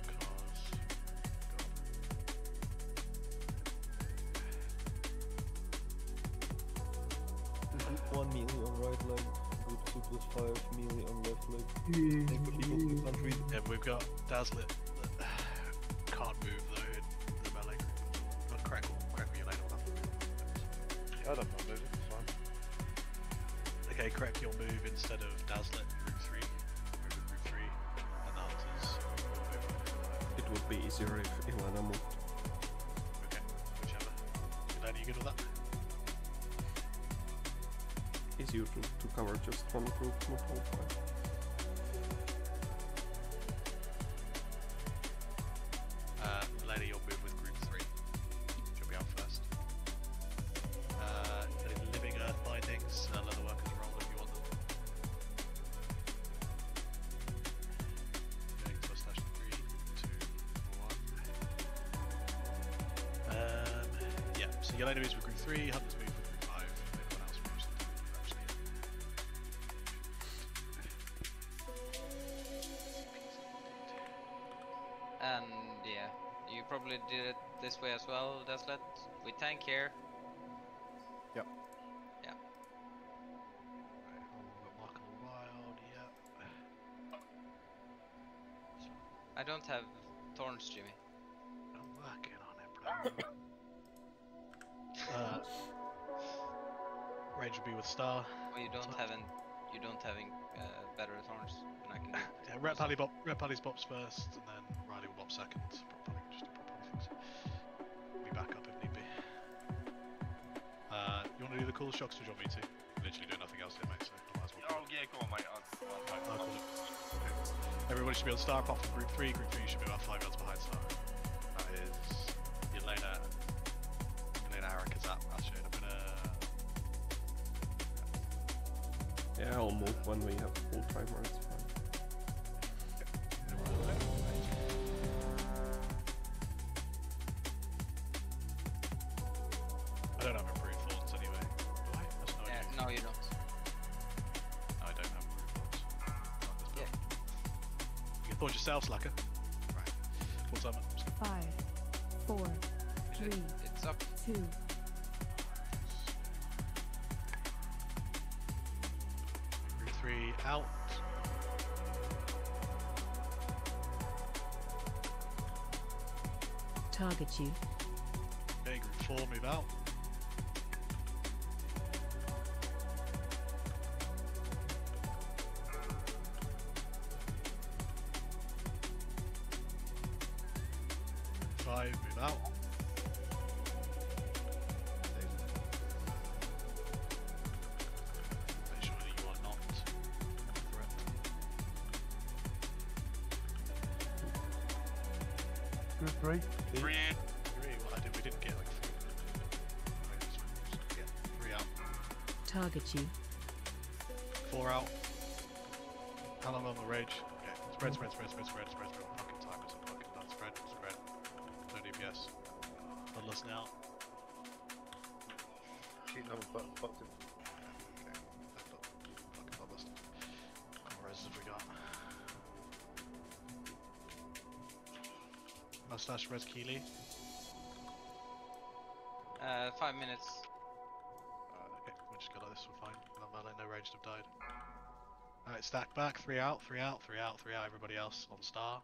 Group 1 melee on right leg, group 2 plus 5 melee on left leg. Think for people who can't read. Yeah, we've got Dazzlet that can't move though in the melee group. Got Crackle your lane on that. Yeah, I don't know, maybe it's fine. Okay, Crack your move instead of Dazzlet group 3. Move with group 3 and the Hunters. It would be easier if Ilana moved. Okay, whichever. Elena, you good with that? Easier to cover just one group, not all five. Elena, you'll move with group 3. She'll be out first. Living Earth bindings, Leatherworkers roll if you want them. Going to slash 3, 2, 1. Yeah, so Elena moves with group 3, Hunters move with group 5, everyone else moves with group 3 actually. And yeah, you probably did it this way as well, Dazzlet. We tank here. Yep. Yeah. Mark of the Wild, yeah. I don't have thorns, Jimmy. I'm working on it, bro. Range will be with Star. Well, you don't have better thorns than I can do. Yeah, Red Pally's bops first, and then Riley will bop second. Probably just do proper things. Be back up if need be. You want to do the cool shocks, or do you want me to? Literally do nothing else here, mate, so I might as well. Oh, yeah, go on, mate. I'll call it. Okay. Everybody should be on Star, apart from group 3. Group 3 should be about 5 yards behind Star. That is Elena Arakazat. Actually, I'm gonna. Yeah, I'll move when we have full timer, it's fine. I don't have improved thorns anyway. Do I? That's no idea. No, you don't. No, I don't have improved thorns. Yeah. You can thorn yourself, Slacker. Right. Full timer. 5, 4, 3, It's up. 2. Group 3 out. Target you. Okay, group 4 move out. Group 5 move out. Make sure that you are not a threat. Group 3. 3 in. 3, well, we didn't get like 3. Yeah, 3 out. Target you. 4 out. How long on the rage? Okay, spread. Fucking time, it's a fucking done. Spread. No DPS. Bloodlust now. Cheating on fucked him. Okay, fucking bloodlust. How many reses have we got? Mustache res Keely. 5 minutes. Okay, we'll just go like this, we're fine. No ranged have died. Alright, stack back, 3 out, everybody else on Star.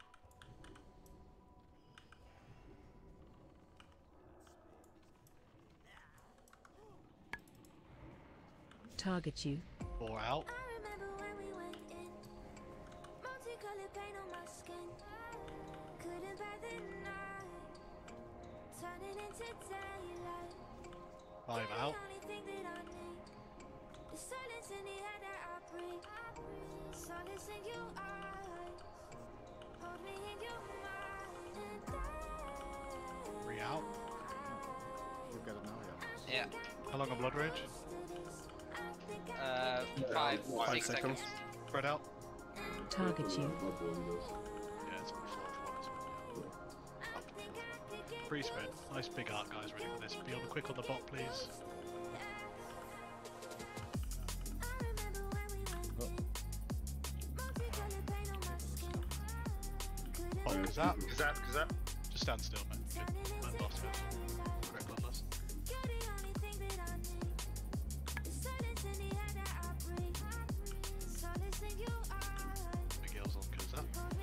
Target you. 4 out. Multicolored paint on my skin. Couldn't bear the night. Turning into daylight. 5 out. Only thing that I need. The silence in the air that I breathe. Solace in your eyes. Hold me in your mind. And 3 out. You get it now, yeah. Yeah. How long on Blood Rage? 5 5 seconds. Spread out. Target you. Yeah, it's Pre-spread. Nice big arc, guys, ready for this. Be on the quick on the bot, please. Oh, Kazap. Kazap. Just stand still, man. Good. Man, last good. Correct bloodlust. Miguel's on Kazap.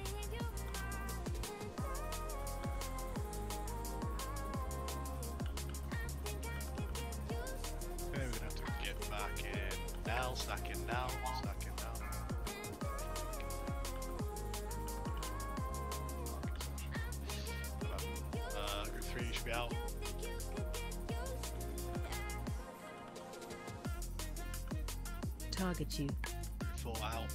Okay, we're gonna have to get back in now, stacking now, stacking now. Group 3 should be out. Target you. Group 4 out.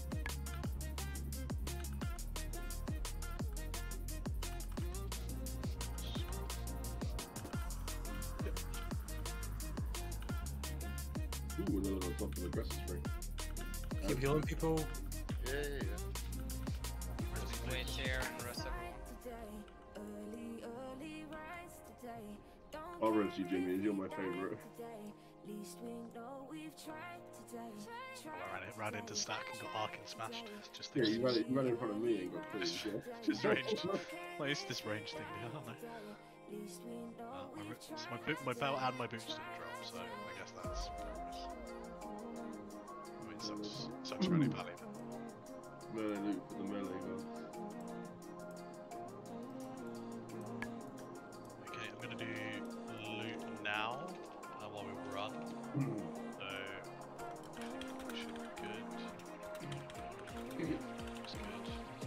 Ooh, another on top of the aggressive spring. Keep healing people. Yeah. Wait here and rest up. I'll roast you, Jimmy, you're my favourite. I ran into stack and got arc and smashed. Just Yeah, this. you ran in front of me and got pushed, yeah. Just ranged. Like, it's this range thing, I don't know. My belt and my boots didn't drop, so I guess that's progress. I mean, sucks really badly. Melee loot for the melee guns. Okay, I'm gonna do loot now while we run. So should be good. Looks good.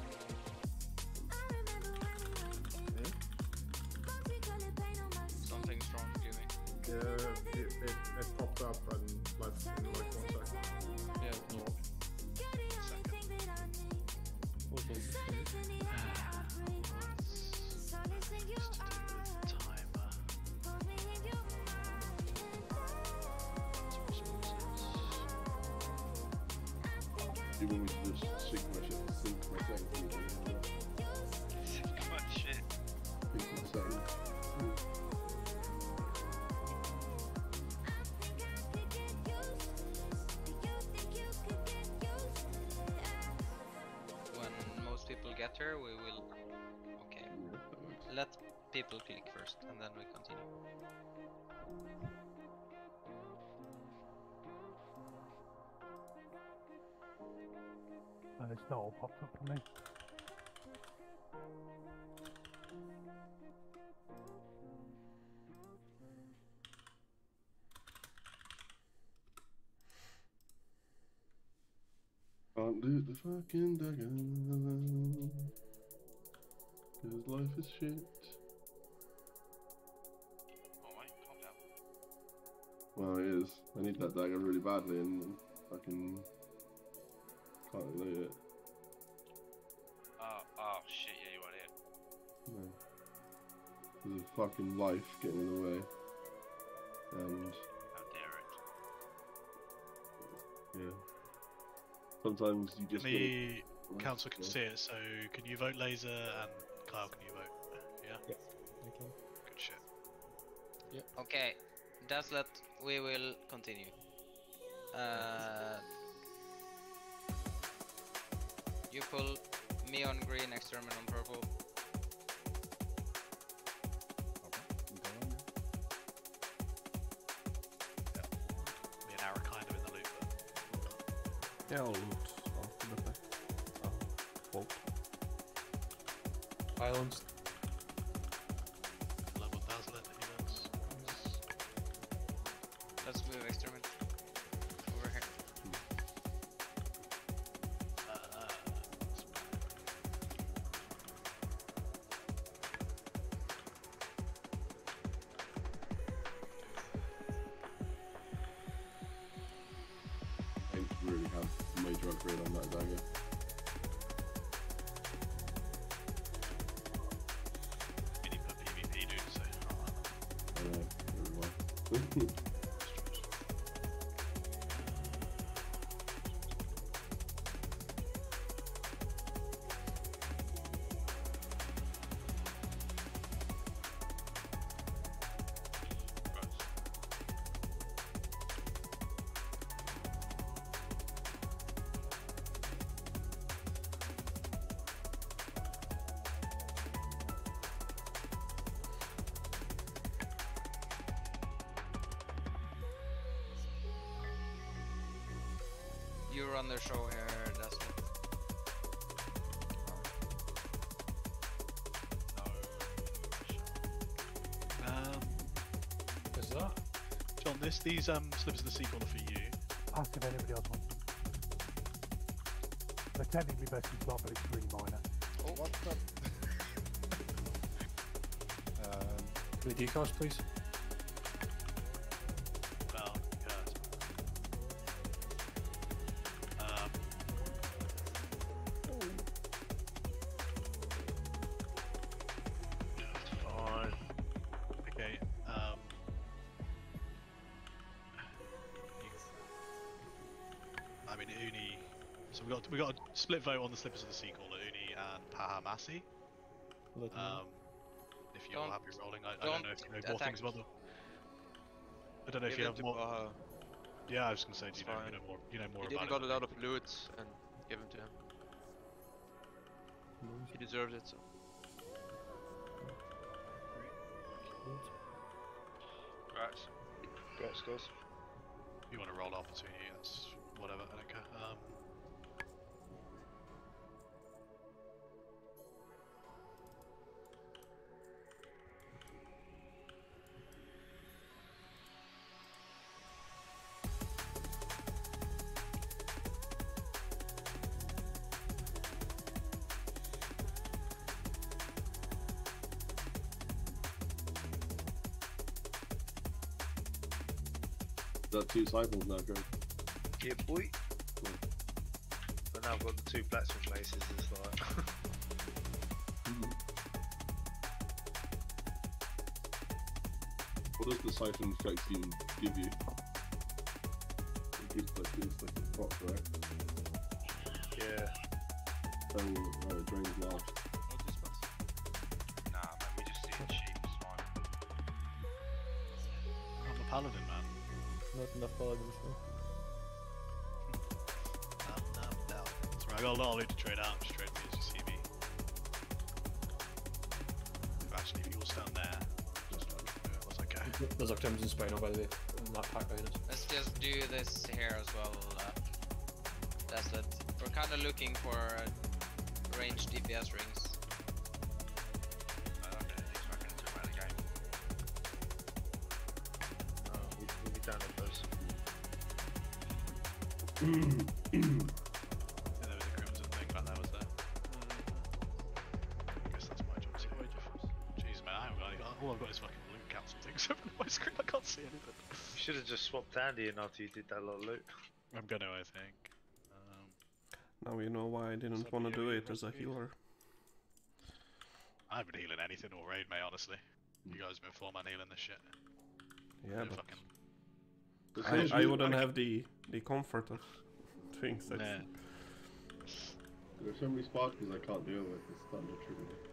Something's wrong, Jimmy. Yeah, it popped up and left in like 1 second. Yeah, no. You want me to just sync my shit? Sync my thing? Sync my shit. Sync my thing. When most people get her, we will. Okay. Let people click first, and then we continue. It's not all popped up for me. Can't loot the fucking dagger. Cause life is shit. Alright, calm down. Well, it is. I need that dagger really badly and fucking can't loot it. Oh shit, yeah, you want it. No. There's a fucking life getting in the way. And How dare it. yeah. Sometimes you just The gotta- council can Yeah. see it, so can you vote Laser and Kyle, can you vote? Yeah? Yes, I can. Good shit. Okay, Dazzlet, we will continue. You pull me on green, Extermin on purple. Me and Ara kind of in the loop, but Yeah, I'll loot after the fact. Vault. Islands. level Dazzlet, humans. Let's move Extermin over here. I need to really have a major upgrade on that dagger. You need to put PvP, dude, so. I know, everyone. you run the show here, Desmond. Is that? John, these slips of the sea collar for you. Ask if anybody else wants them. They're technically best in slot, but it's really minor. Oh, what's that? Three decals, please. Well, yes. Fine. Okay. I mean, Uni. So we got a split vote on the slippers of the sea collar, Uni and Pahamasi. If you're happy rolling, I don't know if you know more things about them. I don't know if you have more. Yeah, I was gonna say, do you know more? You know more about it. He didn't got a lot of loot, and give him to him. He deserves it. So. Right. Congrats, guys. You want to roll off between you? That's whatever. I don't care. Is that 2 cycles now, Greg? Yeah, boy. But now I've got the 2 blacksmith maces, it's like... What does the siphon effect even give you? It gives like a prop, right? Yeah. So, it drains large. Nah, man, we just see it cheap, it's fine. I'm a paladin, man. Not enough paladins, no. No. That's right, I got a lot of loot to trade out, just trade me as you see me. Actually, if you all stand there, just what's okay. There's Octams and Spino, by the way, in that pack behind us. Let's just do this here as well. That's it. We're kind of looking for ranged DPS rings. I don't think it's fucking too bad a game. We'll be down at those. Yeah, there was a crimson thing back there, was there? I guess that's my job too. Jeez, man, I haven't got any. All I've got is fucking loot counts and things open on my screen. I can't see anything. You should have just swapped Andy in after you did that lot of loot. I'm gonna, I think. Now you know why I didn't want to do it as a healer. I haven't been healing anything all raid, mate, honestly. You guys have been full man healing this shit. Yeah, but I wouldn't have the comfort of doing such. There's so many sparkles I can't deal with, it's starting to trigger me.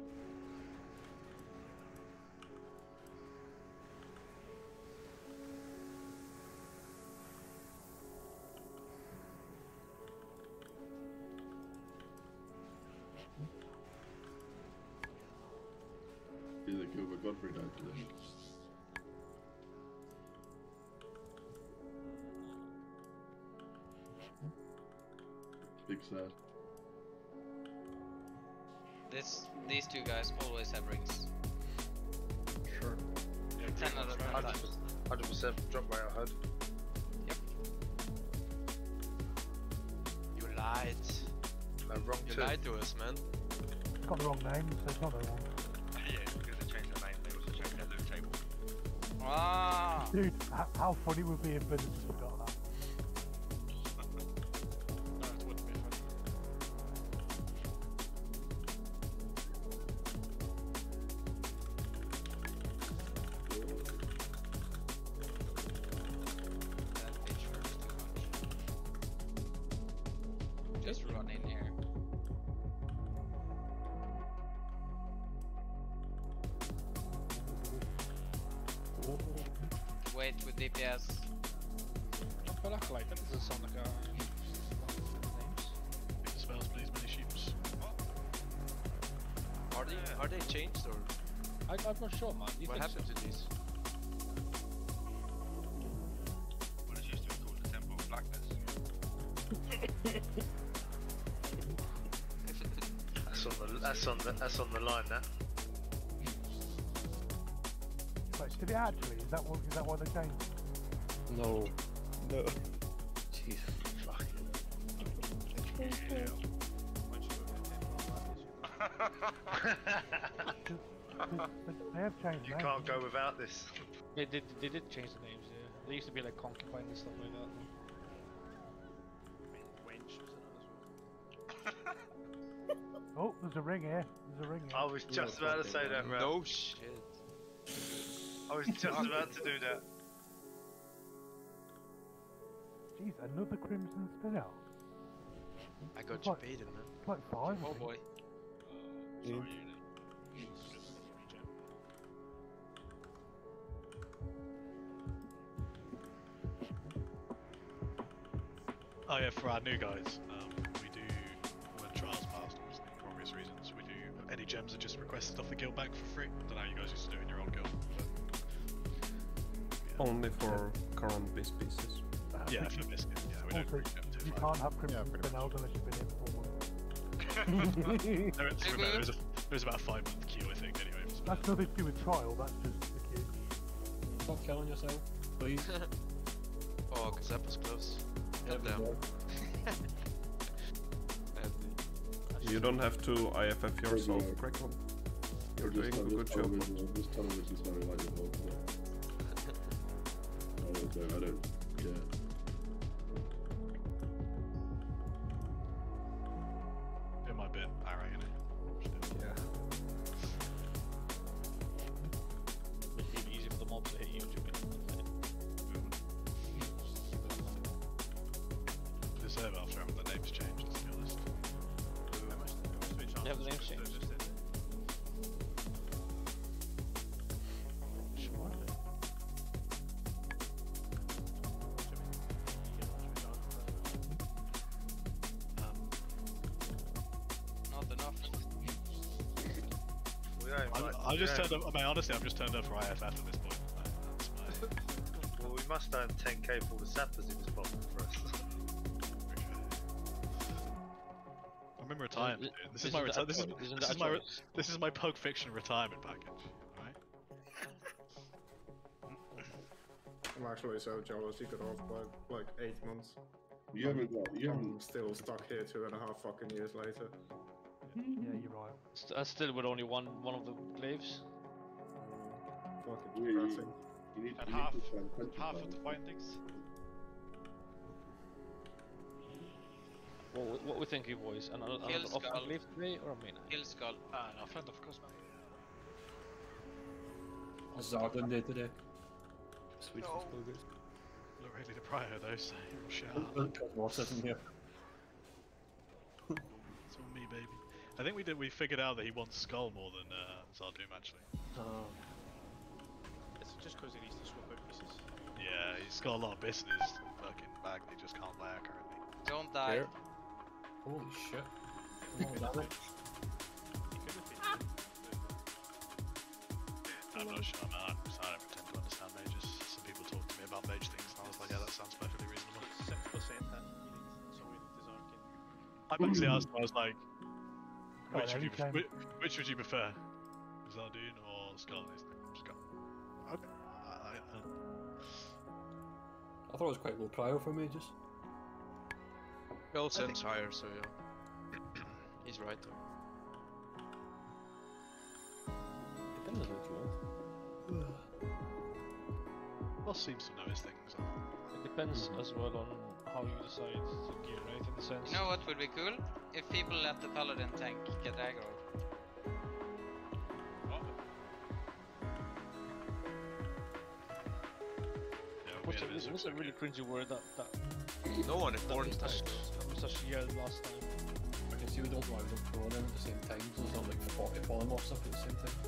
That Gilbert Godfrey died today. Big sad. These 2 guys always have rings. Sure. 10 out of 10 times. 100% drop rate I heard. Yep. You lied. No, wrong You too. lied to us, man. It's got the wrong name, so it's not the one. Yeah, because they changed their name, they also changed their loot table. Ah! Dude, how funny would it be if Blizzard just forgot that? No, it wouldn't be funny. That bitch hurts too much. Just run in here. Wait with DPS. Like that doesn't sound like a names. Make the spells, please, many sheeps. Are they changed or I'm not sure, man. You what think happened so? to these? What is used to be called the Temple of Blackness? That's on the line. That. Wait, did it actually? Is that why they changed it? No. No. Jeez. They have changed You names. can't go without this. They did change the names, yeah. They used to be like concubine and stuff like that. Oh, there's a ring here. There's a ring here. I was just about to say that, Ralph. No shit. I was just about to do that. Jeez, another Crimson spin out. I got It's you like- baited, man. It's like 5. Oh boy. Oh yeah, for our new guys, we do, when trials passed, obviously, for obvious reasons, we do any gems that just requested off the guild back for free. I don't know how you guys used to do it in your old guild. Only for current base pieces. Yeah, for biscuit, yeah, we don't Also, really gem you too can't have Crimson spin out unless you've been here for 4 months. There was about a 5-month queue, I think, anyway. That's nothing to do with trial, that's just the queue. Stop killing yourself, please. Oh, because that was close. God damn. You don't have to IFF yourself, Prickle. You're doing a good job. Just tell me this is very like your whole I don't care. In my bit, I reckon. Yeah. Make it easy for the mobs to hit you. The server after having the names changed, to be honest. You have the names changed. Not enough. I just turned up, I mean, honestly, I've just turned up for IFF at this point. Well, we must earn 10k for all the sappers in this problem for us. I remember retirement, dude. This is my this is my Pug Fiction retirement package. Alright? I'm actually so jealous you got off by like 8 months. You haven't. I'm still stuck here 2.5 fucking years later. Yeah, you're right. Still with only one of the glaives. Fucking depressing. And half of the findings. What we think, you boys? Another Kill off Skull. glaive today or a main? Kill Skull. No, friend of course, man. Zardan day today. Sweet No. burgers. Look really the prior though, so shut up. What's in here? It's all me, baby. I think we figured out that he wants Skull more than Zardoom actually. It's just because he needs to swap out pieces. Yeah, he's got a lot of business fucking back that he just can't layer currently. Don't die. Here. Holy shit. Oh, damage. I'm not sure, man. I don't pretend to understand mages. Some people talk to me about mage things and I was like, yeah, that sounds perfectly reasonable. 6% then you need, so we need Zarkin. I basically asked him, I was like, Right, which would you prefer? Zardoon or Skull? He's like, Skull. Okay. I thought it was quite low prio for mages. Well, Sen's higher, so yeah. He's right though. Depends on what you want. Boss seems to know his things. It depends as well on how you decide to gear, right? In the sense. You know what would be cool? If people let the paladin tank get aggro. What's a really cringy word that No one if that Born Moustache yelled last time? I can see we don't want to throw them at the same time, so it's not like the polymorphs up at the same time.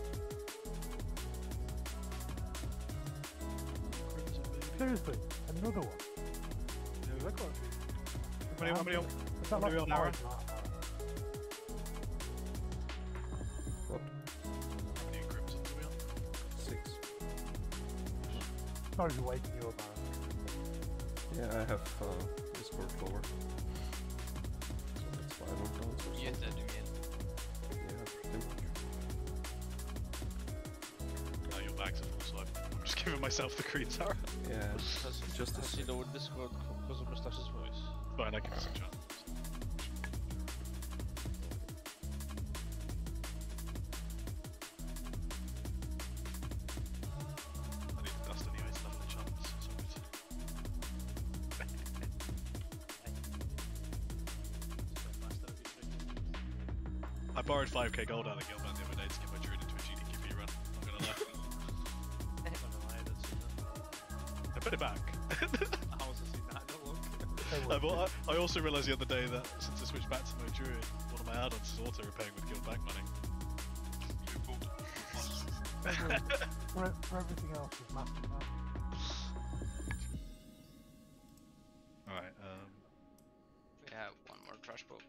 Seriously, another one. Yeah, that got Is that how many like on Aaron? five last time? What? How many crimson do we on? 6. Sorry for waking you up, Aaron. Yeah, I have Discord lower. So that's why I don't answer. Muted again. Yeah. giving myself the green arrow. Yeah, just Has he lowered Discord because of Moustache's voice? Fine, I give us a chance. I need to dust anyway, it's level chance. I borrowed 5k gold out of Guildman the other day to get my druid into a GDQP run. I'm gonna lie. I put it back. I also seen that. I also realised the other day that since I switched back to my druid, one of my add-ons is auto repaying with guild bank money. For everything else is massive. Alright, We have one more trash boat.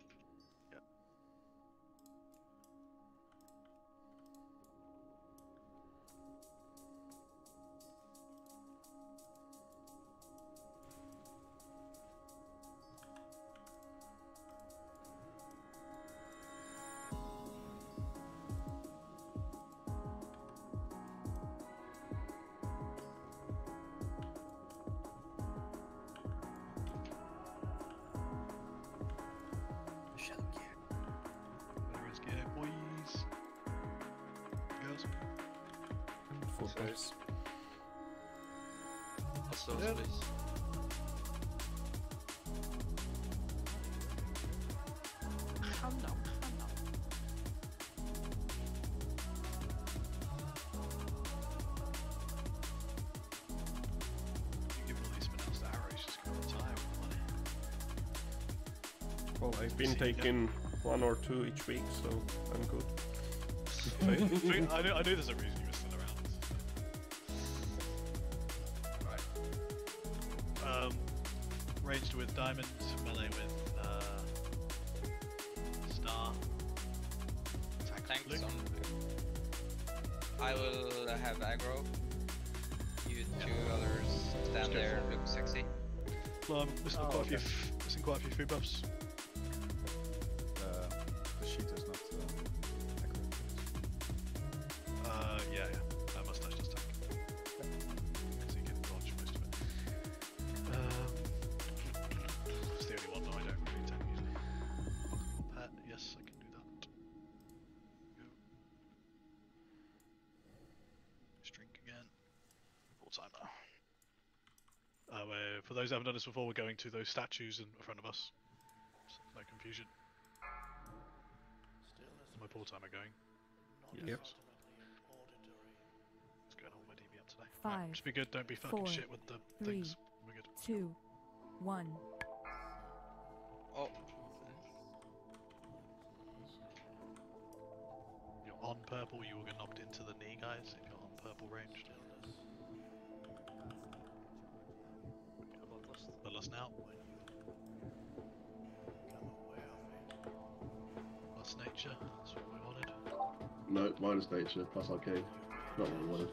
There is gear, boys. Girls. Footballs. Also, Yeah. please. Calm down, calm down. You give all these pronounced arrows, just go retire with money. Well, I've been taking 1 or 2 each week, so I'm good. I knew there's a reason you were still around. Right. Ranged with Diamond, melee with Star. Thanks. Luke. I will have aggro. You two others stand go there, for it. look sexy. Well, missing quite a few food buffs. The sheet is not accurate. Yeah. That mustache does tank. So you can dodge most of it. It's the only one that I don't really tank usually. Possible pet, yes, I can do that. Go. Drink again. Full timer. For those who haven't done this before, we're going to those statues in front of us. So no confusion. Is my pull timer going? Yep. What's going on with my DB up today? 5, Just be good, don't be fucking 4, shit with the 3, things. We're good. 2, 1. Oh. You're on purple, you will get knocked into the knee, guys, if you're on purple ranged. Bloodlust now. Plus nature, that's what we wanted. No, minus nature, plus arcane. Not what I wanted.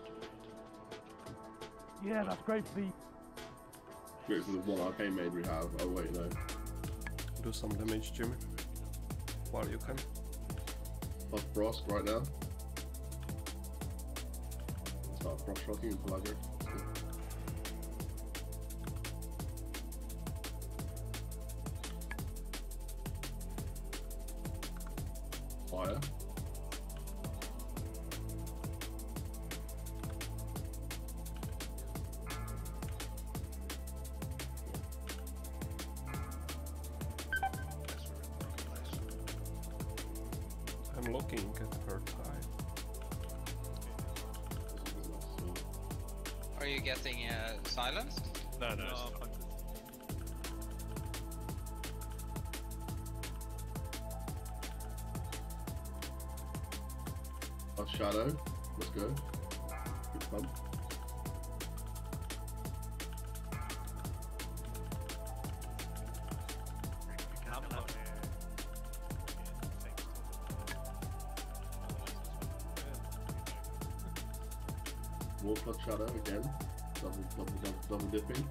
Yeah, that's great for the. Great for the one arcane maid we have. Oh wait, no. Do some damage, Jimmy. While you can. Plus frost right now. Start frost shocking and plugger. Fire. I'm looking at her tie. Are you getting silenced? No, it's fine. Plus shadow. Let's go. Good pump. War plus shadow again. Double dipping.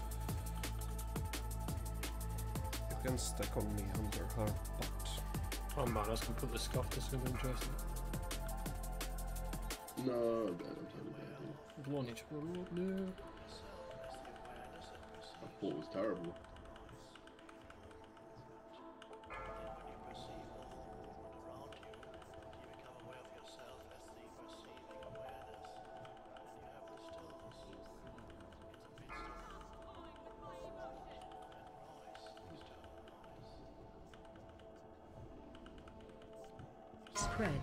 You can stack on me under her butt. Oh man, that's completely scuffed. This is gonna be interesting. No, I'm totally bad. One each road, no. I thought it was terrible. Spread.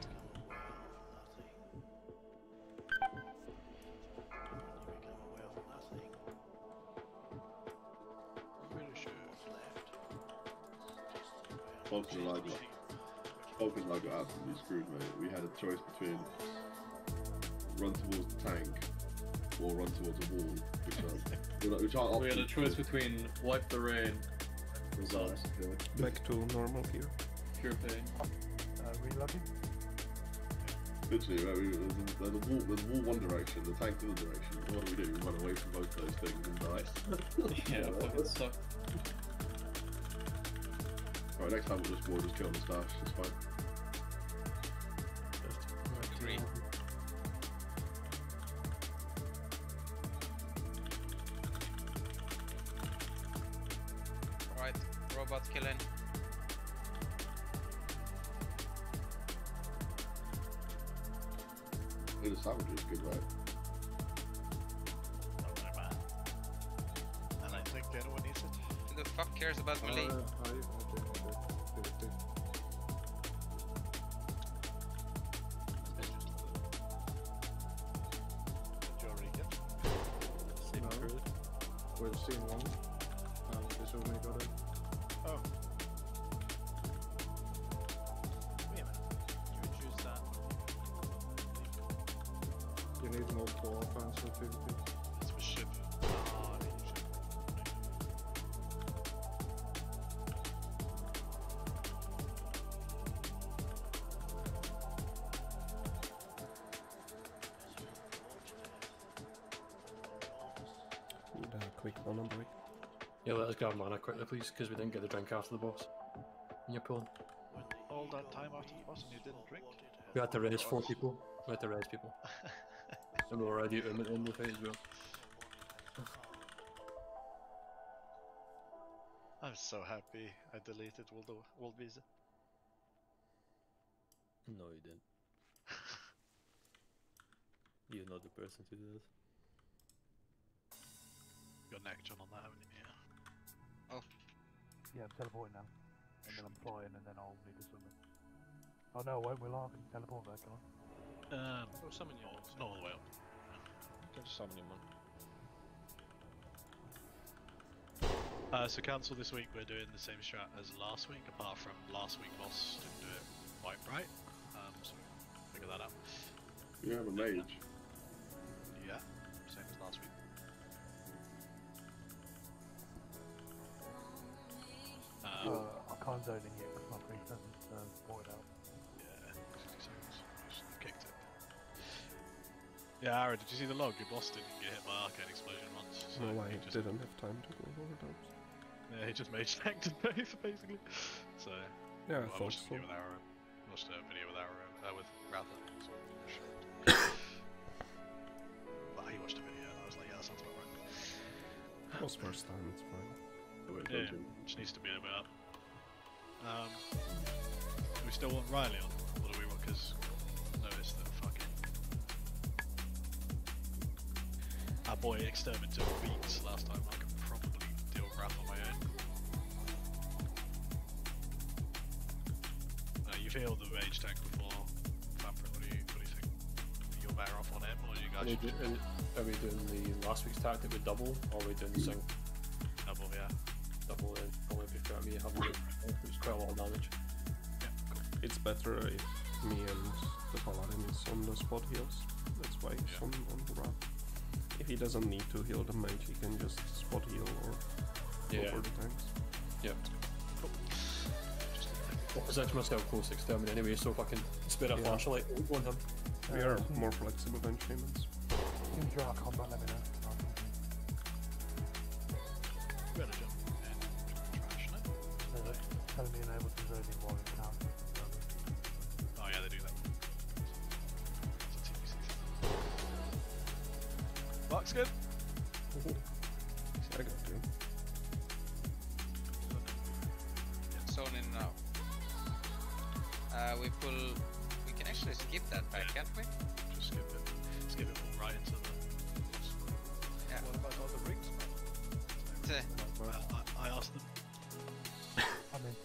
Falcon got absolutely screwed, mate. We had a choice between run towards the tank or run towards a wall, which are We had a choice between wipe the rain. Results. Back to normal here. Pure pain. Reloading. Literally, right, there's a wall one direction, the tank the other direction. What do? We run away from both those things and die. Yeah, fucking suck. Alright, next time we'll just kill the stash, it's fine. Three. Alright, robot killing. The savage is good, right? And I think anyone needs it. Who the fuck cares about melee? We've seen one. This only got it. Oh. Wait a minute. You would choose that. You need multiple offense for PvP. It's for ship. Oh, I need ship. Need a quick mana break. Yeah, let us grab mana quickly, please, because we didn't get the drink after the boss. And you're pulling. All that time after the boss and you didn't drink? We had to raise 4 people. We had to raise people. And we were already at the end of the fight as well. I'm so happy I deleted World Visa. No, you didn't. You're not the person to do this. Got neck John on that, haven't you? Yeah. Oh. Yeah, I'm teleporting now. And then I'm flying and then I'll need to summon. Oh no, I won't, will I? I can teleport back, can I? Or summon you. Not all the way up. Can just summon him, man. So Council this week we're doing the same strat as last week, apart from last week boss didn't do it quite right. So figure that out. You have a mage. Yeah, same as last week. I can't zone in yet because my priest hasn't bought it out. Yeah, 60 seconds. Just kicked it. Yeah, Ara, did you see the log? Your boss didn't get hit by arcane explosion once. So No, I he just, didn't have time to go over those. Yeah, he just mage tanked in both, basically. So Yeah, I I thought watched so. a video with Ara. Watched a video with Ara, with Rather. So, but he watched a video and I was like, yeah, that sounds about right. Was first time, it's fine. Yeah, just needs to be a bit up. Do we still want Riley on? Or do we want, because notice that fucking our boy Extermin took beats last time. I could probably deal with Wrath on my own. You've healed the mage tank before, Vampire. What do you think? You're better off on him, or you guys? Are we doing the last week's tactic with double, or are we doing sync? Double, yeah. Double in, probably prefer me having it. It's quite a lot of damage. It's better if me and the paladin is on the spot heals. That's why he's on the Wrath. If he doesn't need to heal the mage, he can just spot heal or go for the tanks. Yeah. Opposition myself close exterminate anyway, so if I can spare a flashlight on him. We are more flexible than shamans. As soon as you're out of combat, let me know. Better jump and trash, no? Telling me unable to zone in while in camp. Looks good. See, I got two. Zone in now. We can actually skip that back, can't we? Just skip it. Skip it all right into the. Yeah. What about all the rings? I asked them. I'm in.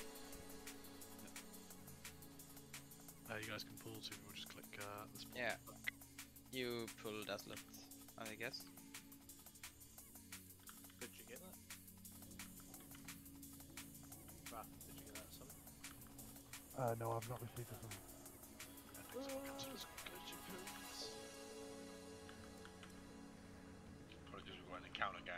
You guys can pull to. We'll just click this. Yeah. You pull that left, I guess. Did you get that? Raph, did you get that? Something? No, I've not received it. Probably just got an encounter gap.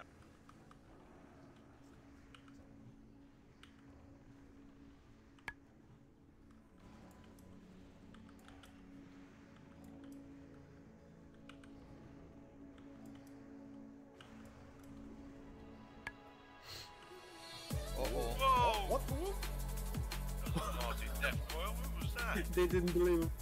Whoa! What? Marty Death Coil, what was that? They didn't believe him.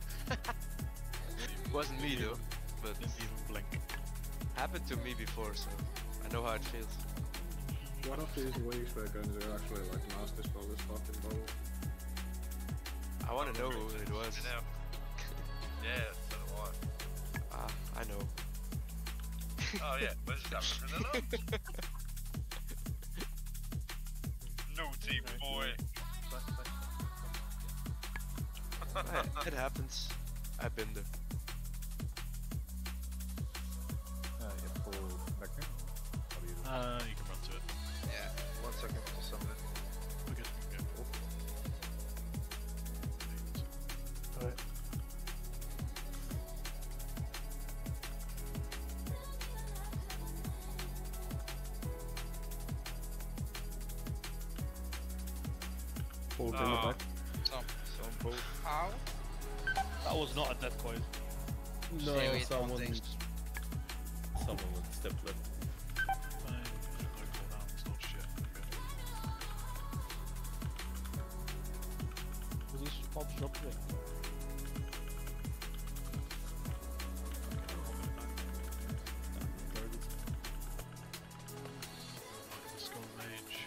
Wasn't me though, but didn't even blink. Happened to me before, so I know how it feels. One of these weeks where guns are actually like nasty spell this fucking bowl. I want to know who it was. Yeah, so do I. Ah, I know. Oh yeah, where's that representative? Naughty boy. It happens. I've been there. You pull back here? What do you do? You can run to it. Yeah. 1 second to summon it. We're good. We can go. Alright. Pulled in the back. Some pull. How? That was not a death coil. No, Stay with someone something. with step left. Fine. No cooldown. It's not shit. Was these mobs dropped there? The Skull Mage.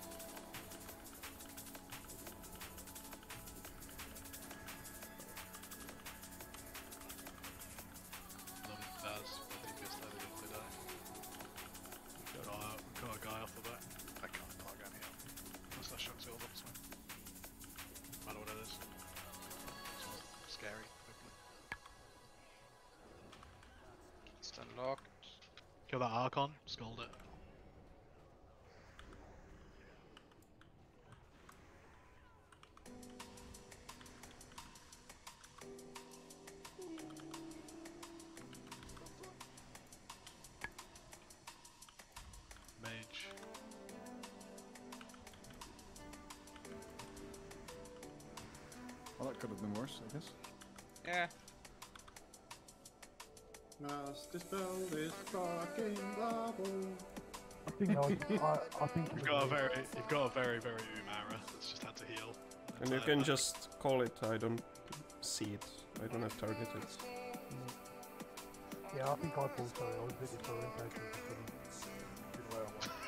Got a guy off the back. I can't target him here. Unless that shocks it all up, so. I know what it is. It's scary, hopefully. It's unlocked. Kill that Archon, scold it. Mage. Well, that could have been worse, I guess. Yeah. Nasty spell this fucking bubble. I think I think You've got a very Umara that's just had to heal. And you can just call it, I don't see it. I don't have target it. Yeah, I think I pulled, sorry, I was looking for orientation. Good way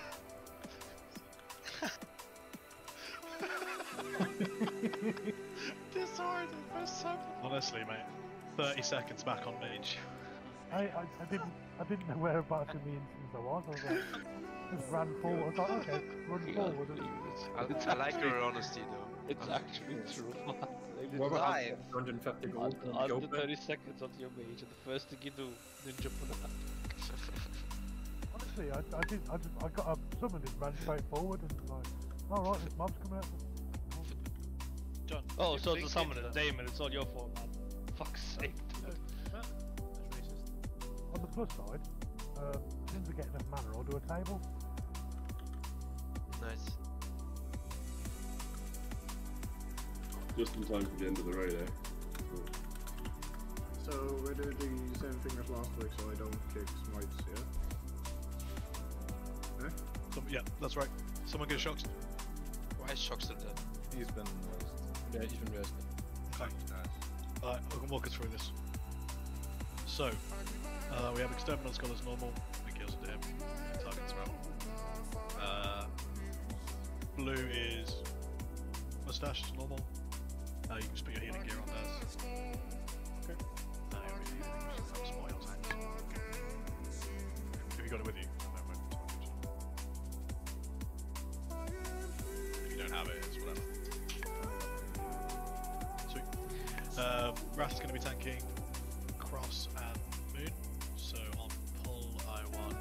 Disoriented for a second. Honestly, mate, 30 seconds back on Mage. I didn't know whereabouts in the instance I was like, just ran forward, I was like, okay, run forward. I like your honesty though. It's actually true. What about Live. 150 gold? After 30 seconds on your mage, and the first thing you do, ninja put it out. Honestly, I got up summoned and ran straight forward and like, alright, this mob's coming out. John. Oh, so it's a summoner, Damon, it's all your fault, man. Fuck's sake. On the plus side, as soon as I get enough mana, I'll do a table. Nice. Just in time for the end of the raid, eh? Cool. So we do the same thing as last week, so I don't kick smites, yeah? Eh? Yeah, that's right. Someone get shocked. Why is Shockster dead? He's been Yeah, he's been rested. Okay. Alright, I can walk us through this. So, we have Exterminate on Skull as normal. Big kills into him. Targets around. Blue is Mustache as normal. You can just put your healing gear on there. Okay. Spoils it. Have you got it with you? If you don't have it, it's whatever. Sweet. Wrath's going to be tanking Cross and Moon. So on pull, I want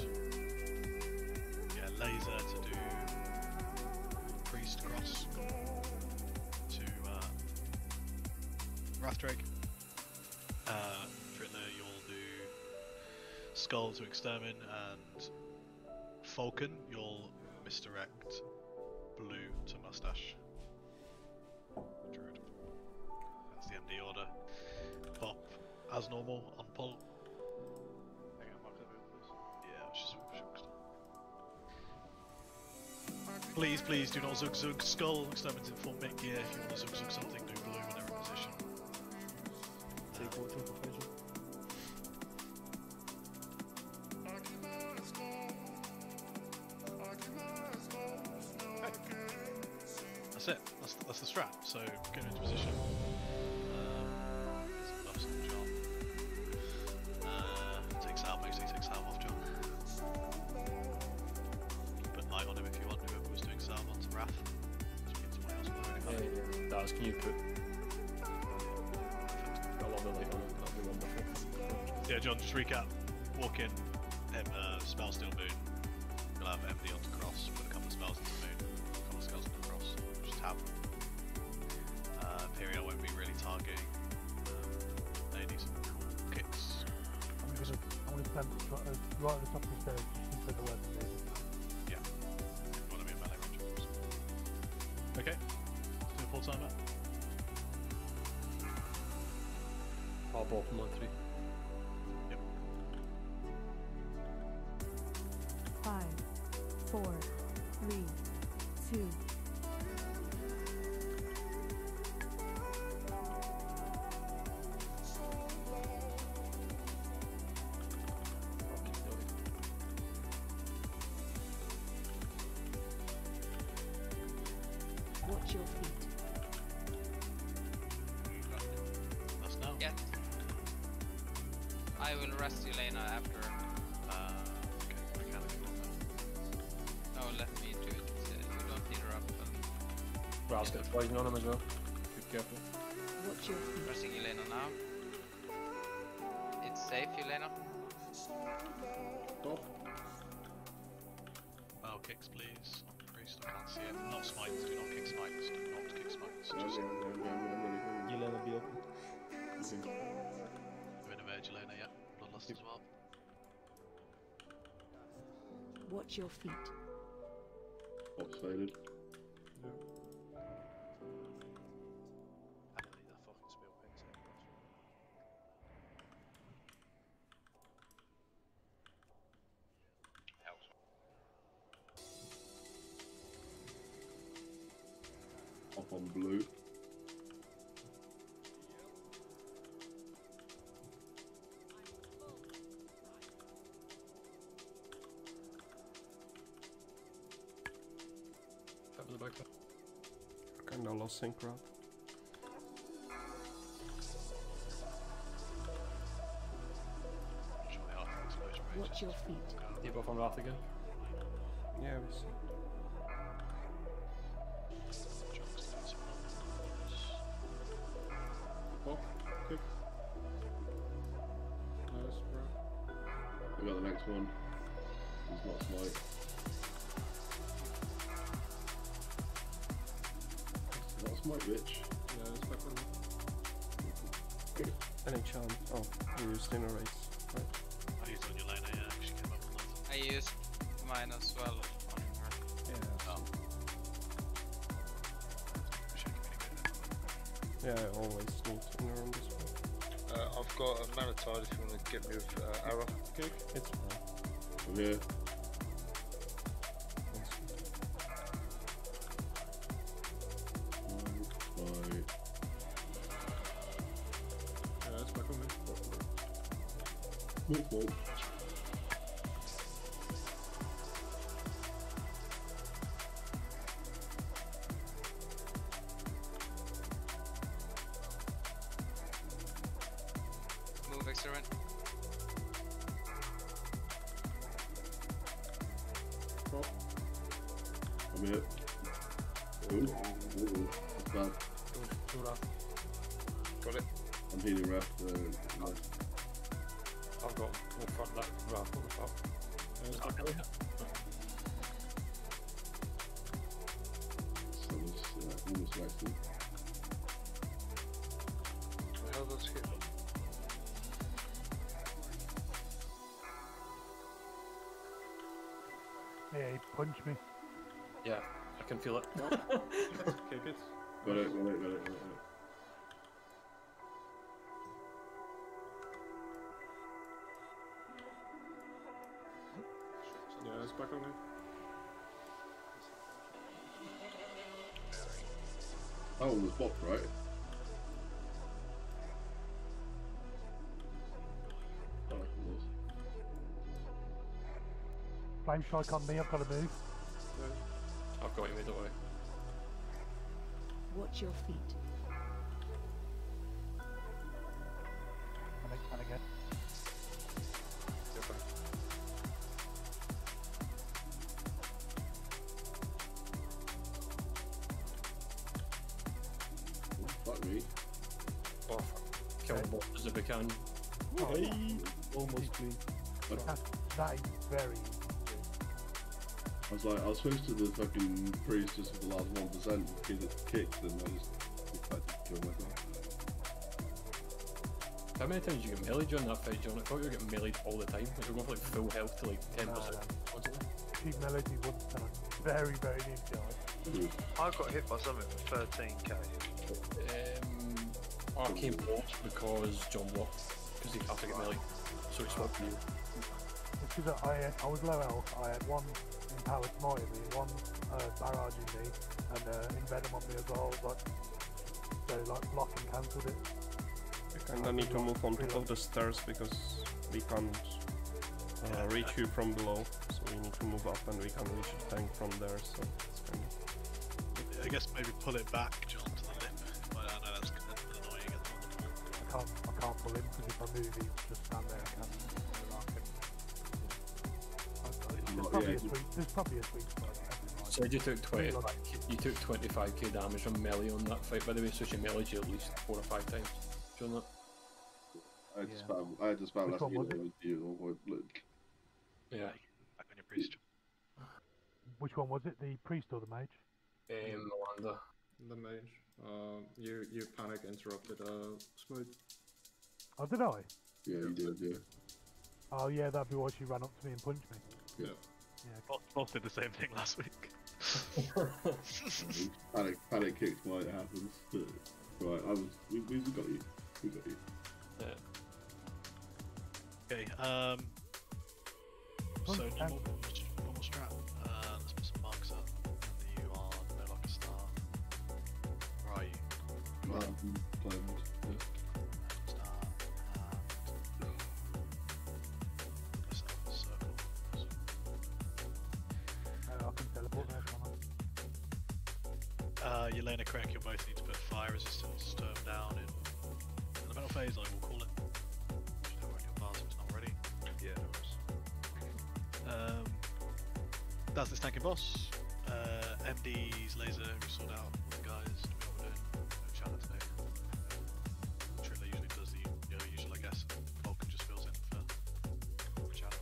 Laser to do Priest Cross to Wrathdrake. Tritler, you'll do Skull to Extermin, and Falcon, you'll misdirect Blue to Mustache. Druid. That's the MD order. Pop as normal on pull. Please, please do not Zug Zug Skull. Extermin's in full mid gear. If you want to Zug Zug something, do Blue when they're in position. Take water for pleasure. That's it. That's the strat. So get into position. Buffs on John. Take Salve, basically take Salve off John. Put Light on him if you want. Whoever was doing Salve onto Wrath. Daz, can you put a lot of light on it? That'll be wonderful. Yeah, John, just recap. Walk in, him spell Steel Moon. You'll have MD onto Cross, put a couple of spells into Moon, a couple of spells into Cross. Just tap. Imperial won't be really targeting. They need some cool kicks. I'm gonna stand right at the top of the stairs just for the word. Yeah. Want to be in melee range. Okay. Let's do a full timer. I'll ball from line 3. Yep. 5, 4, 3, 2. Watch your feet. That's now. Yeah. I will rest Elena after. Okay, mechanical on that. No, let me do it. You don't interrupt. Ra's got poison on him as well. Be careful. Watch your feet. Resting Elena now. It's safe, Elena. Stop. Oh, kicks please. On Priest, I can't see it. Not smites, do not kick smites. Do not kick smites. Just Yelena be open. bit of edge, Elena, yeah. Bloodlust as well. Watch your feet. Oxided. Up on Blue. Tap the back. Kinda lost sync route. Watch your feet. Debuff on Wrath again. Yeah, we see. Oh, quick. Nice, bro. We got the next one. He's not smite. Not smite, bitch. Yeah, it's back on. Any charm? Oh, you used inner race. Right. I used it on Elena, yeah, she came up with that. I used mine as well on her. Yeah. Oh. Yeah, I always need inner on this one. I've got a mana tide if you want to get me with arrow. Okay, it's fine. I'm here. Yeah, it's back on me. Smoke. Move experiment. I'm here. Ooh, that's bad. Got it. I'm healing Raph. Nice. I've got one front left, Raph on the top. So it's almost wasted. How does hit? Yeah, he punched me. Yeah, I can feel it. Okay, good. Got it. Yeah, it's back on me. That one was blocked, right? Oh, it was. Flame strike on me, I've got to move. I've got you, mate, don't worry. Watch your feet. And again. You're fine. Fuck me. Oh, fuck. Kill the bosses if we can. Hey. Almost clean. That is very easy. I was supposed to the fucking priest just for the last 1% because it kicked and I just decided to kill myself. How many times did you get melee during that fight, John? I thought you were getting meleeed all the time. Like, you're going for like full health to like 10%. He melee once time. Very, very near guy. I got hit by something for 13k. Arcane blocked because John blocked. Because he had to get melee. So he swapped you. It's because I was low health. I had one empowered smite in me, one barrage in me, and envenom on me as well. So like block and cancelled it. We kinda need to move on top of the stairs because we can't reach you from below. So we need to move up and we can reach the tank from there. So it's kind of. I guess maybe pull it back, John, to the lip. But I know that's annoying at the moment. I can't pull him because if I move, he just stand there and cancel. There's probably a sweet spot. Said you took 25k damage from melee on that fight, by the way, so she meleeed you at least 4 or 5 times. Do you know that? I had to spam last week with you. Look. Yeah. Back on your priest. Which one was it? The priest or the mage? Melinda. The mage. You panic interrupted Smooth. Oh, did I? Yeah, you did, yeah. Oh yeah, that'd be why she ran up to me and punched me. Yeah. Yeah. Both did the same thing last week. Panic kicked while it happens. But, right, we got you. We got you. Yeah. Okay, so normal strat. Let's put some marks up. You are no like a star. Where are you? Planned, yeah. Star. And circle. I can teleport there, can't I? Yelena, Crank, you'll both need to put fire resistance storm down in the metal phase, I will call it. Should have on your bars if it's not ready. Yeah, no worries. That's this tanking boss. MD's laser, we sort out with the guys. What we're doing. No challenge today. Triller usually does the usual, I guess. Vulcan just fills in for challenge.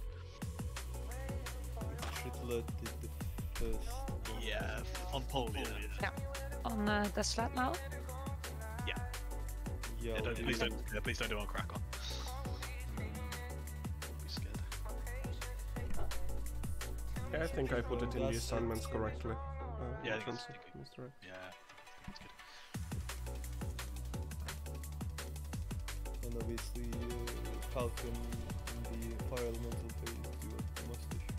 Triller did the first. Yeah, on pole, yeah. On the sled now? Yeah. Yeah, please don't do it on crack on. Be scared. Yeah, I think I put it in the assignments correctly. Yeah, in terms of Mr. Right. Yeah, that's good. And obviously Falcon in the fire elemental phase do a mustache.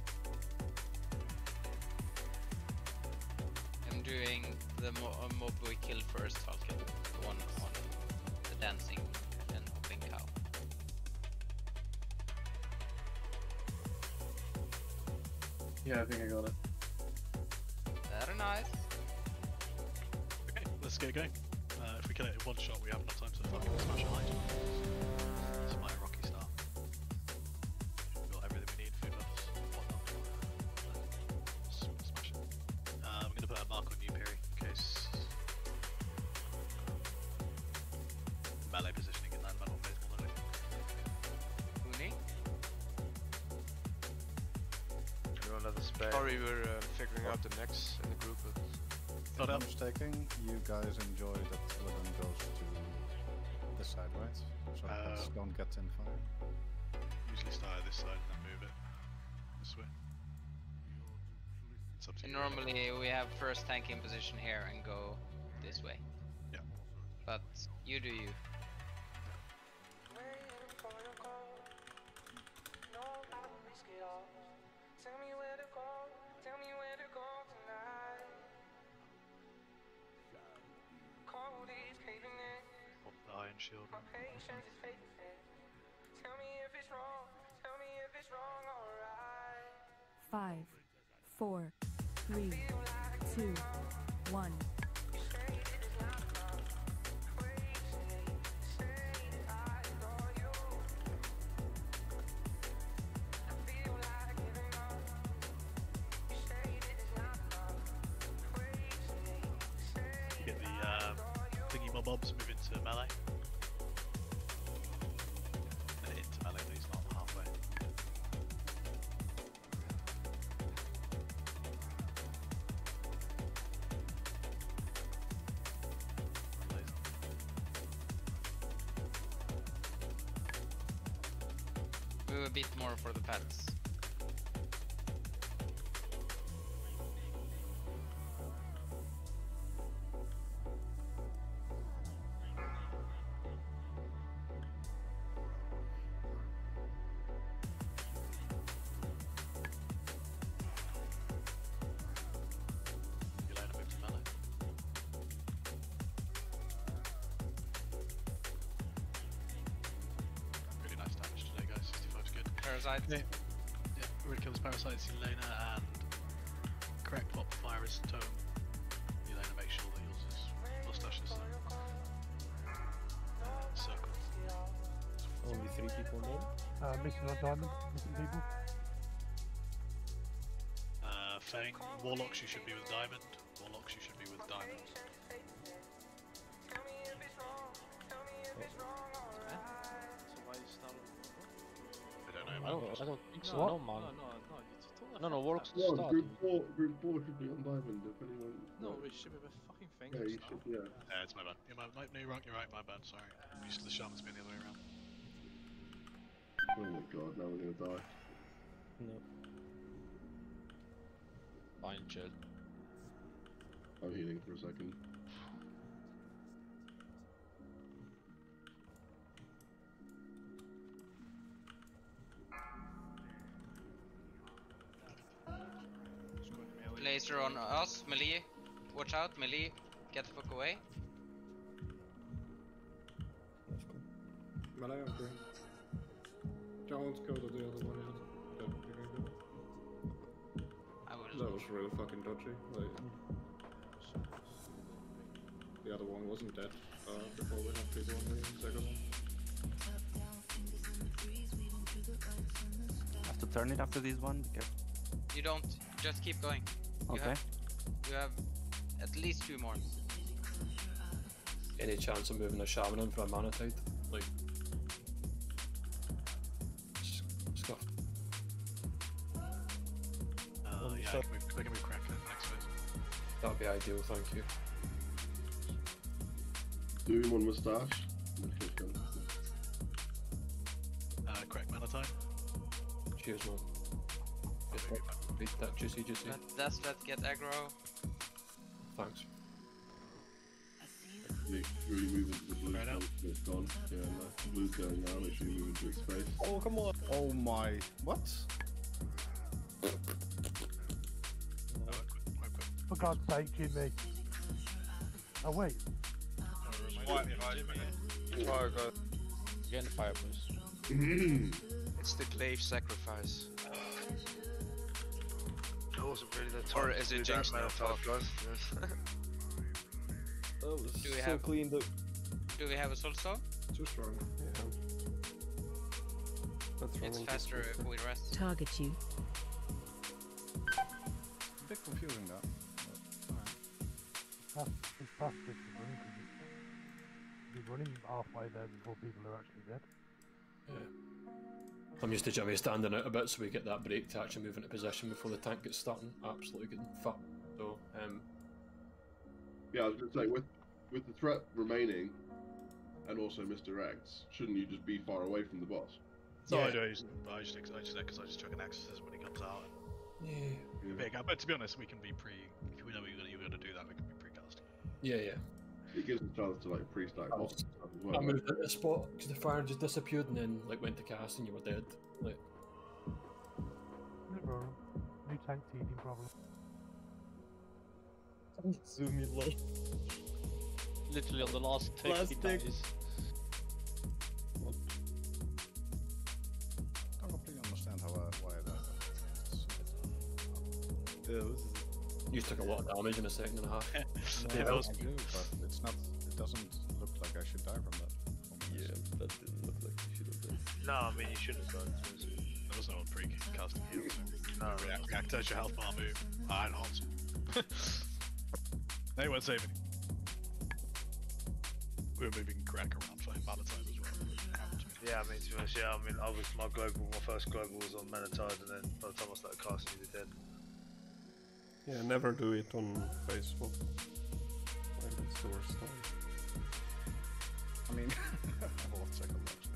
I'm doing the mob we killed first, Falcon. The one on the dancing and hopping cow. Yeah, I think I got it. Very nice. Okay, let's get going. If we kill it in one shot, we have enough time to fucking smash a height. It's my rocky start. We've got everything we need, food levels, whatnot. Smash it. I'm going to put a mark on you, Piri, in case melee positioning in that metal phase more than anything. Uni? You want another spare? Sorry, we're figuring out the next in the group, but If I'm mistaken, you guys enjoy that Illidan goes to this side, right? So the pets don't get in fire. Usually start at this side and then move it this way. It's up to you. Normally we have first tank in position here and go this way. Yeah. But you do you. Pop the iron shield. Five, 4, 3, 2, 1. You get the thingy mobs move into melee. And into melee, but he's not halfway. Move a bit more for the pets. Yelena move to melee. Really nice damage today, guys. 65's good. Parasite. Yeah, we're gonna kill this parasite, Yelena, and correct pop fire his tome. Yelena, make sure that yours is mustaches. Circle. Only 3 people dead. Missing on diamond, missing people. Fang, Warlocks, you should be with Diamond. Warlocks, you should be with Diamond. I don't know. I don't think so. What? No, man. No, works to Well, start. group 4 should be on diamond if anyone. No, it should be the fucking thing. Yeah, you should, yeah. Yeah, it's my bad. You're right, my bad, sorry. I'm used to the shamans being the other way around. Oh my god, now we're gonna die. No. Fine, chill. I'm healing for a second. Laser on us, melee. Watch out, melee. Get the fuck away. Melee, okay. Don't go to the other one yet. Don't think I go. I will. That was really fucking dodgy. Like, the other one wasn't dead before we had people on the second one. I have to turn it after this one because. You don't. Just keep going. Okay. You have at least 2 more. Any chance of moving a shaman in for a mana tide? Like, scuffed. Yeah, I can move Crack next phase. That'd be ideal, thank you. Do him on moustache. Crack mana time. Cheers, man. Beat that juicy. Let's get aggro. Thanks. Really move into the blue space. It's gone. Yeah, nice. The blue's going now. Make sure you move into its space. Oh, come on. Oh my. What? For God's sake, Jimmy. Oh, wait. Fire god. Get in the fire, please. It's the glaive sacrifice. wasn't really the time Or to is do it that Jinx now? Minotaur, guys. Yes. That was Do we so have- clean though. Do we have a soul stone? Too strong. Yeah. That's It's running faster this if we rest. Target you. A bit confusing that. It's fast to run because he's running halfway there before people are actually dead. Yeah. I'm used to Jimmy standing out a bit so we get that break to actually move into position before the tank gets starting. Absolutely getting fucked. So, Yeah, I was going to say, with the threat remaining, and also Mr. X, shouldn't you just be far away from the boss? No, I do. I just because I just took an exorcism when he comes out. Yeah. Big, but to be honest, we can be if we know you're going to do that, we can be pre-casting. Yeah. It gives us a chance to like pre-stack boss and stuff as well. I moved at the spot because the fire just disappeared and then like went to cast and you were dead. Like, No problem. New tank teething problem. Zoom in low. Literally on the last tick, Last he tick. dies. I don't completely understand why that. Yeah, this is you took a lot of damage in a second and a half. I do, but it's not. It doesn't look like I should die from that. Yeah, that didn't look like you should have done. No, I mean, you should have done. There was no one pre-casting heals. No. React as your health bar move. I enhance. No, you weren't saving. We were moving crack around for Valentine as well. Yeah, I mean, to be honest, yeah, I mean, my first global was on Manatide, and then by the time I started casting, you were dead. Yeah, never do it on phase swap. Like, that's the worst time. I mean, I will check a lot.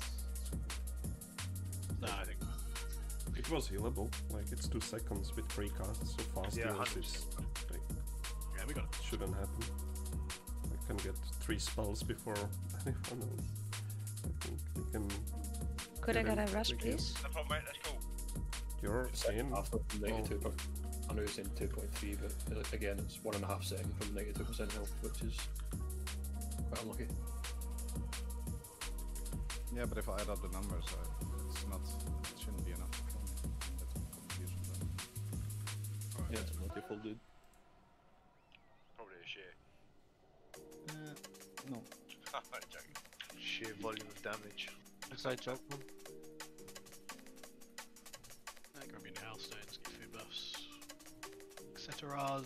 No, I think it was healable. Like, it's 2 seconds with precast, so fast Yeah, heals is like, yeah, we got it. shouldn't happen. I can get 3 spells before anyone else. I think we can. Could I get a rush, quick please? No problem, mate. That's cool. You're saying After 92, I know you're saying 2.3, but again, it's 1.5 seconds from 92% health, which is quite unlucky. Yeah, but if I add up the numbers, it's not. It shouldn't be enough. That's confusing. Yeah, it's multiple, dude. Probably a sheer. No. I'm joking. Sheer volume of damage. Inside joke, man. Grab your nail stones, get food buffs, etc.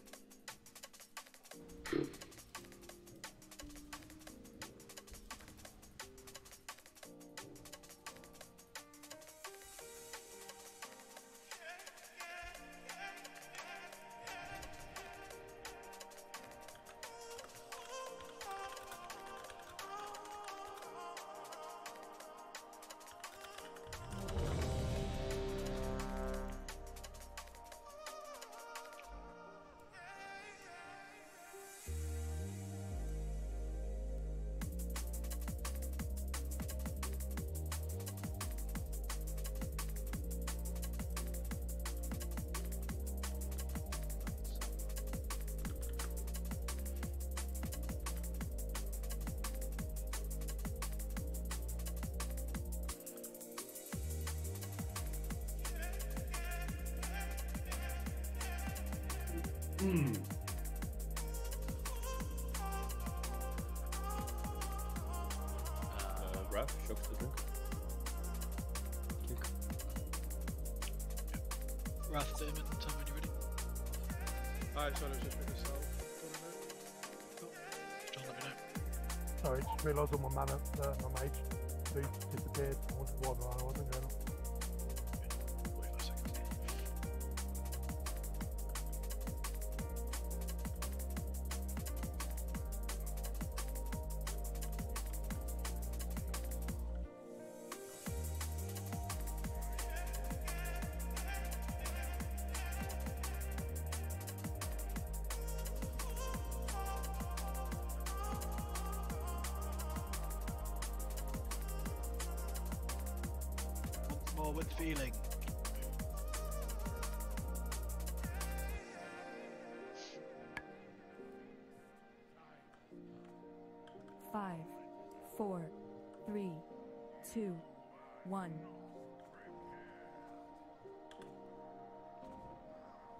Raph, shocks the drink. Wrath, Damon, tell me when you're ready. Alright, so let's just make this out. John, let me know. Sorry, just realised all my mana, my mage boost disappeared. I wanted water, I wasn't going on. Wait 5 seconds. Once more with feeling. Five, 4, 3, 2, 1.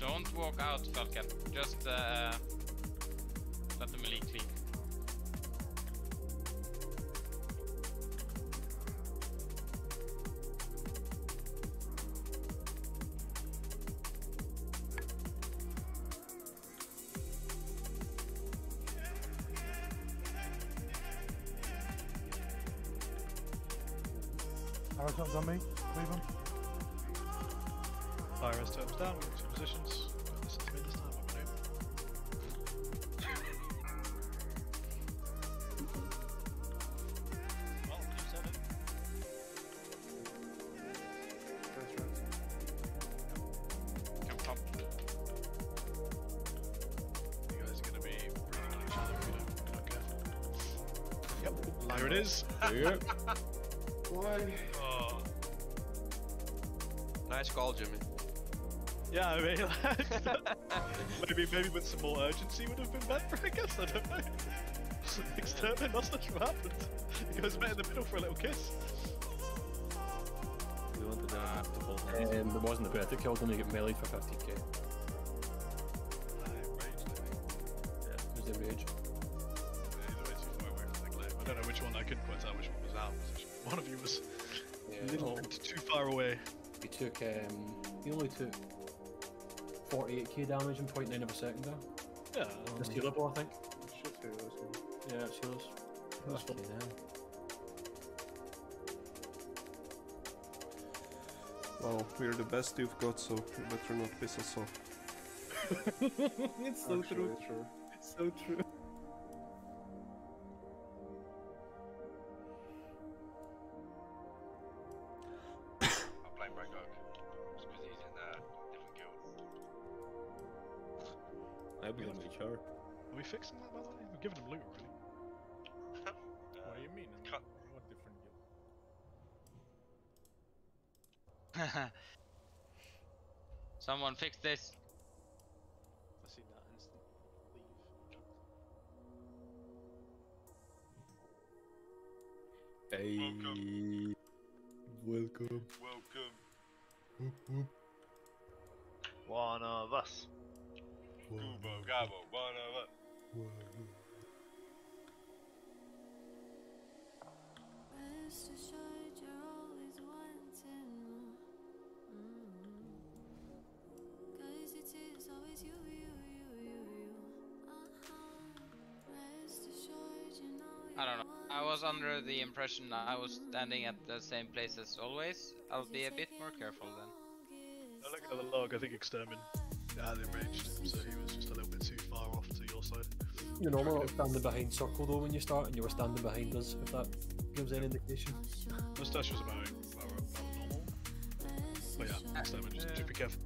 Don't walk out, Falcon. Just let the melee clean. Arrow shots on me, leave them. Fire as turns down, get two positions. Don't listen to me this time, I'm gonna Come pop. You guys are gonna be breathing on each other if you're not careful. Yep, there it is. Yep. Why? Oh. Nice call, Jimmy. Yeah, I mean, maybe with some more urgency would have been better, I guess, I don't know. Extermin, that's not what happened. You guys met in the middle for a little kiss. We wanted to have to hold It wasn't the bit that killed him, he got meleeed for 50k. Yeah, it was the rage. I don't know which one, I couldn't point out which one was out. One of you was a little too far away. He took, he only took 48k damage in 0.9 of a second there. Yeah. It's healable, I think. Should heal us, Yeah, it's healers. That's Okay, fine. Well, we're the best you've got, so you better not piss us off. It's so true. It's so true. I'm playing Brangok. Just because he's in a different guild. I blame HR. Are we fixing that, by the way? We're giving him loot already. What do you mean? What different guild? Someone fix this. I seen that instant leave. Hey. Welcome. Welcome. One of us. Goobo Gabo, one of us. Rest assured you're always wanting more. 'Cause it is always you. Rest assured you know I don't know. I was under the impression that I was standing at the same place as always. I'll be a bit more careful then. I look at the log, I think Extermin had enraged him, so he was just a little bit too far off to your side. You're normal not standing behind circle though when you start, and you were standing behind us, if that gives any indication. Mustache was about normal. But yeah, Extermin, just be careful.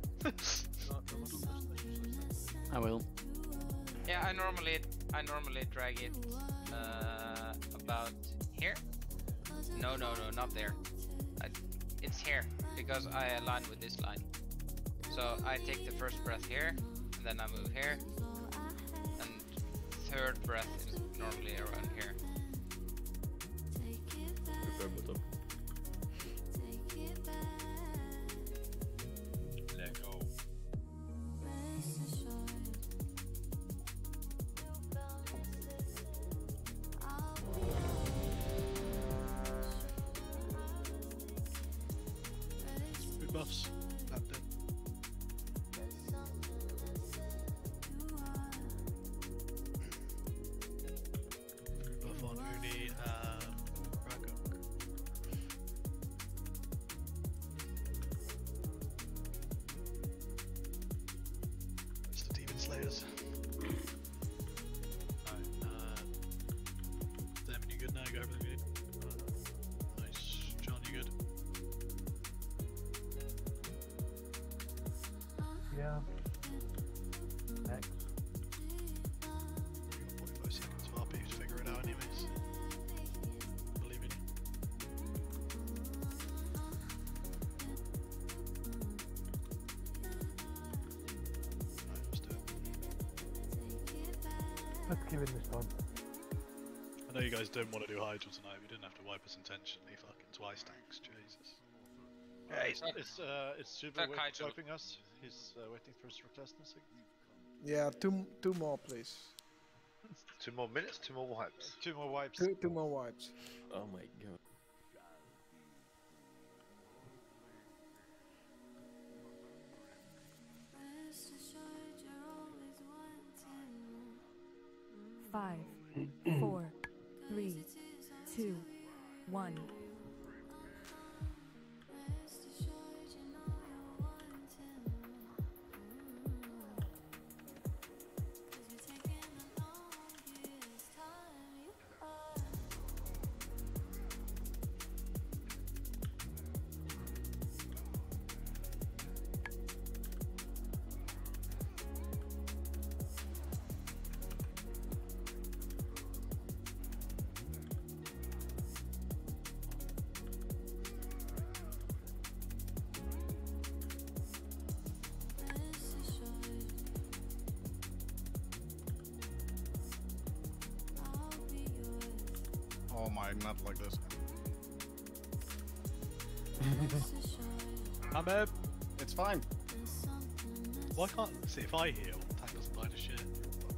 I will. Yeah, I normally drag it about here. No, not there. It's here because I align with this line. So I take the first breath here, and then I move here, and third breath is normally around here. Prepare bottom. Let go. Big buffs. That did. Buff on Uni and Brangok. It's the Demon Slayers. Alright, Damon, you good now? You got everything you need? Nice. John, you good? Yeah. Next. You got 45 seconds of RP to figure it out anyways. Believe in you. Right, let's do it. Let's give it this time. I know you guys don't want to do Hydra tonight, we didn't have to wipe us intentionally fucking twice, thanks, Jesus. Yeah, it's super Kaijo. wiping us. He's waiting for his recklessness. Yeah, two more, please. 2 more minutes, 2 more wipes. 2 more wipes. Two more wipes. Oh my god. Five, 4, 3, 2, 1. Oh my, not like this. I'm up. It's fine. Why can't see if I heal? Attack doesn't blind a shit.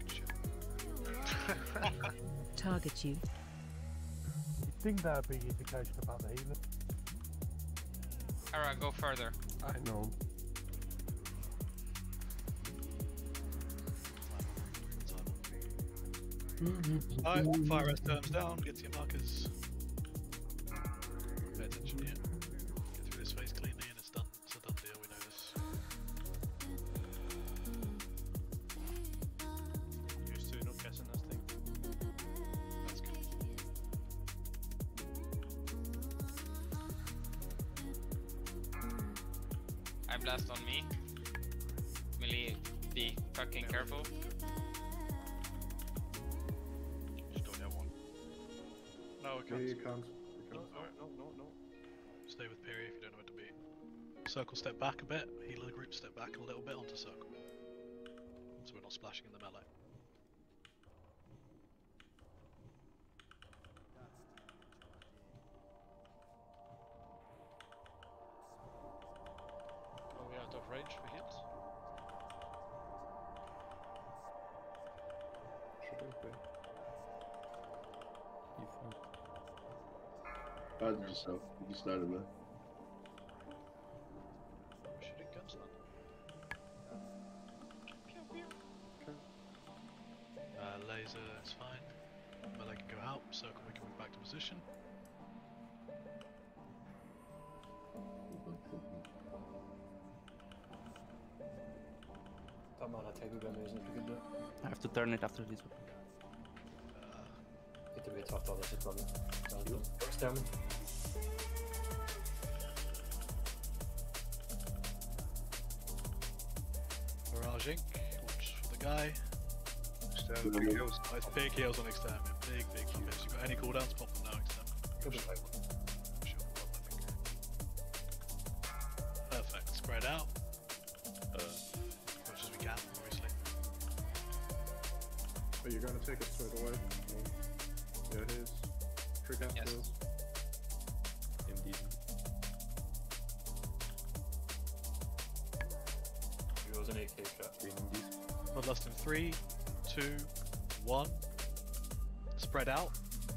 Fucking shit. Target you. You'd think that'd be indication about the healing. Alright, go further. I know. Alright, fire rest turns down, get to your markers. Pay attention here. Get through this phase cleanly and it's done. It's a done deal, we know this. Used to not guessing this thing. That's good. I blast on me. Melee, be fucking careful. Just don't have one. No, we can't. No, you can't. No. Stay with Piri if you don't know where to be. Circle step back a bit, healer group step back a little bit onto circle. So we're not splashing in the melee. Are we out of range for heals? Shouldn't be. Hide yourself. You just stand in there. Shooting guns, man. Laser, it's fine. Melee can go out, circle we can move back to position. That mana tag would be amazing if we could do it. I have to turn it after this one. Lite blir tatt av det sitt laget. Stemmen. Mirage Inc. Watch for the guy. Extermin, big heals. Oh, it's big heals on Extermin. Big heals. You got any cooldowns? Pop them now, Extermin. Perfect. Spread out. As much as we can, obviously. Are you going to take it straight away? Yeah, it is. Trick out Yes. kills. Indeed. It was an AK shot. Bloodlust in 3, 2, 1. Spread out.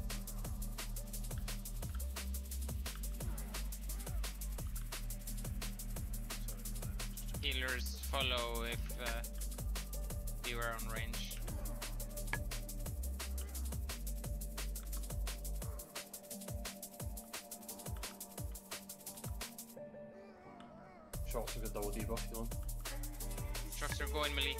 Healers follow if you are on range. Shots with a double debuff, you know. Trucks are going melee.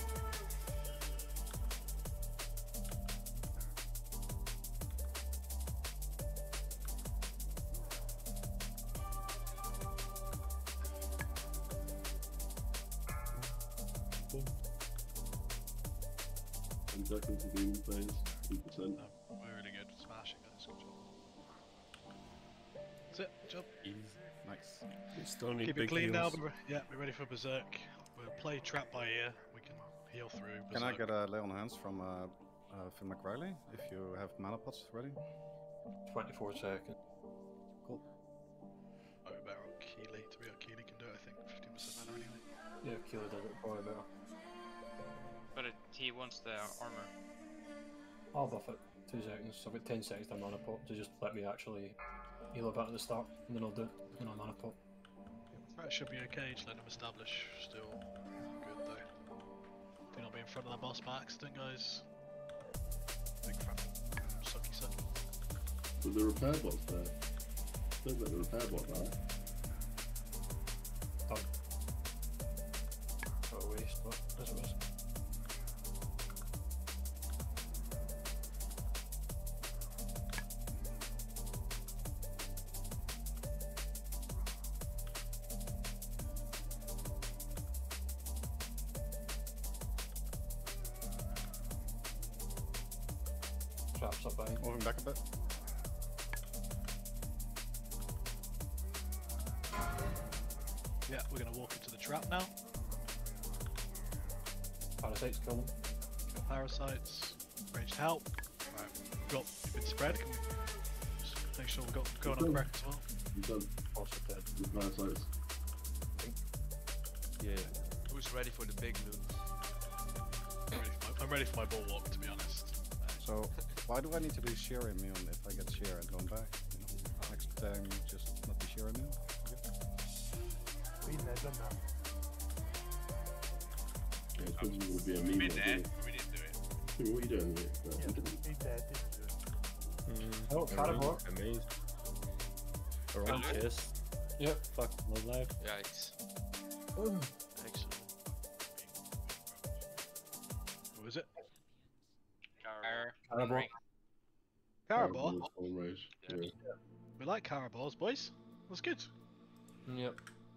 I'm ducking to demon phase. 2%. We're really good. Smashing guys. Good job. That's it. Good job. Easy. Nice. We still need Keep big it clean now. heals. Yeah, be ready for Berserk. We'll play Trap by ear. We can heal through. Can I Berserk. get a lay on hands from Finn McRiley if you have mana pots ready? 24 seconds. Cool. Oh, better on Keely. To be on Keely can do it, I think. 15% mana anyway. Yeah, Keeler does it probably better. But he wants the armor. I'll buff it. 2 seconds. So I've got 10 seconds to mana pot to just let me actually heal a bit at the start, and then I'll do it when I'm mana pot. That should be okay, just let them establish. Still good though. Do not be in front of the boss by accident, guys. Big fan. Sucky. But the repair bot's there. Don't let the repair bot die. Done. What a waste, but as it was. Traps up behind. Moving back a bit. Yeah, we're gonna walk into the trap now. Parasites coming. Got parasites. Ranged help. Right. You've been spread. Can we just make sure we've got going on correct as well? You've done. Also dead. With parasites. Yeah. Who's ready for the big loot? I'm ready for my bulwark, to be honest. So, why do I need to be shear immune if I get shear and going back? You know? Next time, just not be shear immune? Been there, done that. Yeah, because you would be a meme. Been there, we didn't do it. What are you doing with it? Yeah, been there, didn't do it. Oh, Carnivore. Amazing. Around chest. Yep. Fuck, no life. Yikes. Excellent. Who is it? Carnivore. Carabor? Yeah. We like Carabors, boys. That's good. Yep.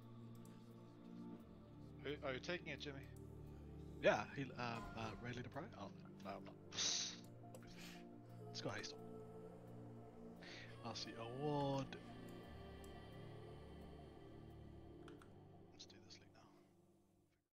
Are you taking it, Jimmy? Yeah, he Rayleigh the Pride? Oh, no, I'm not. Obviously. Let's go haste on. RC award.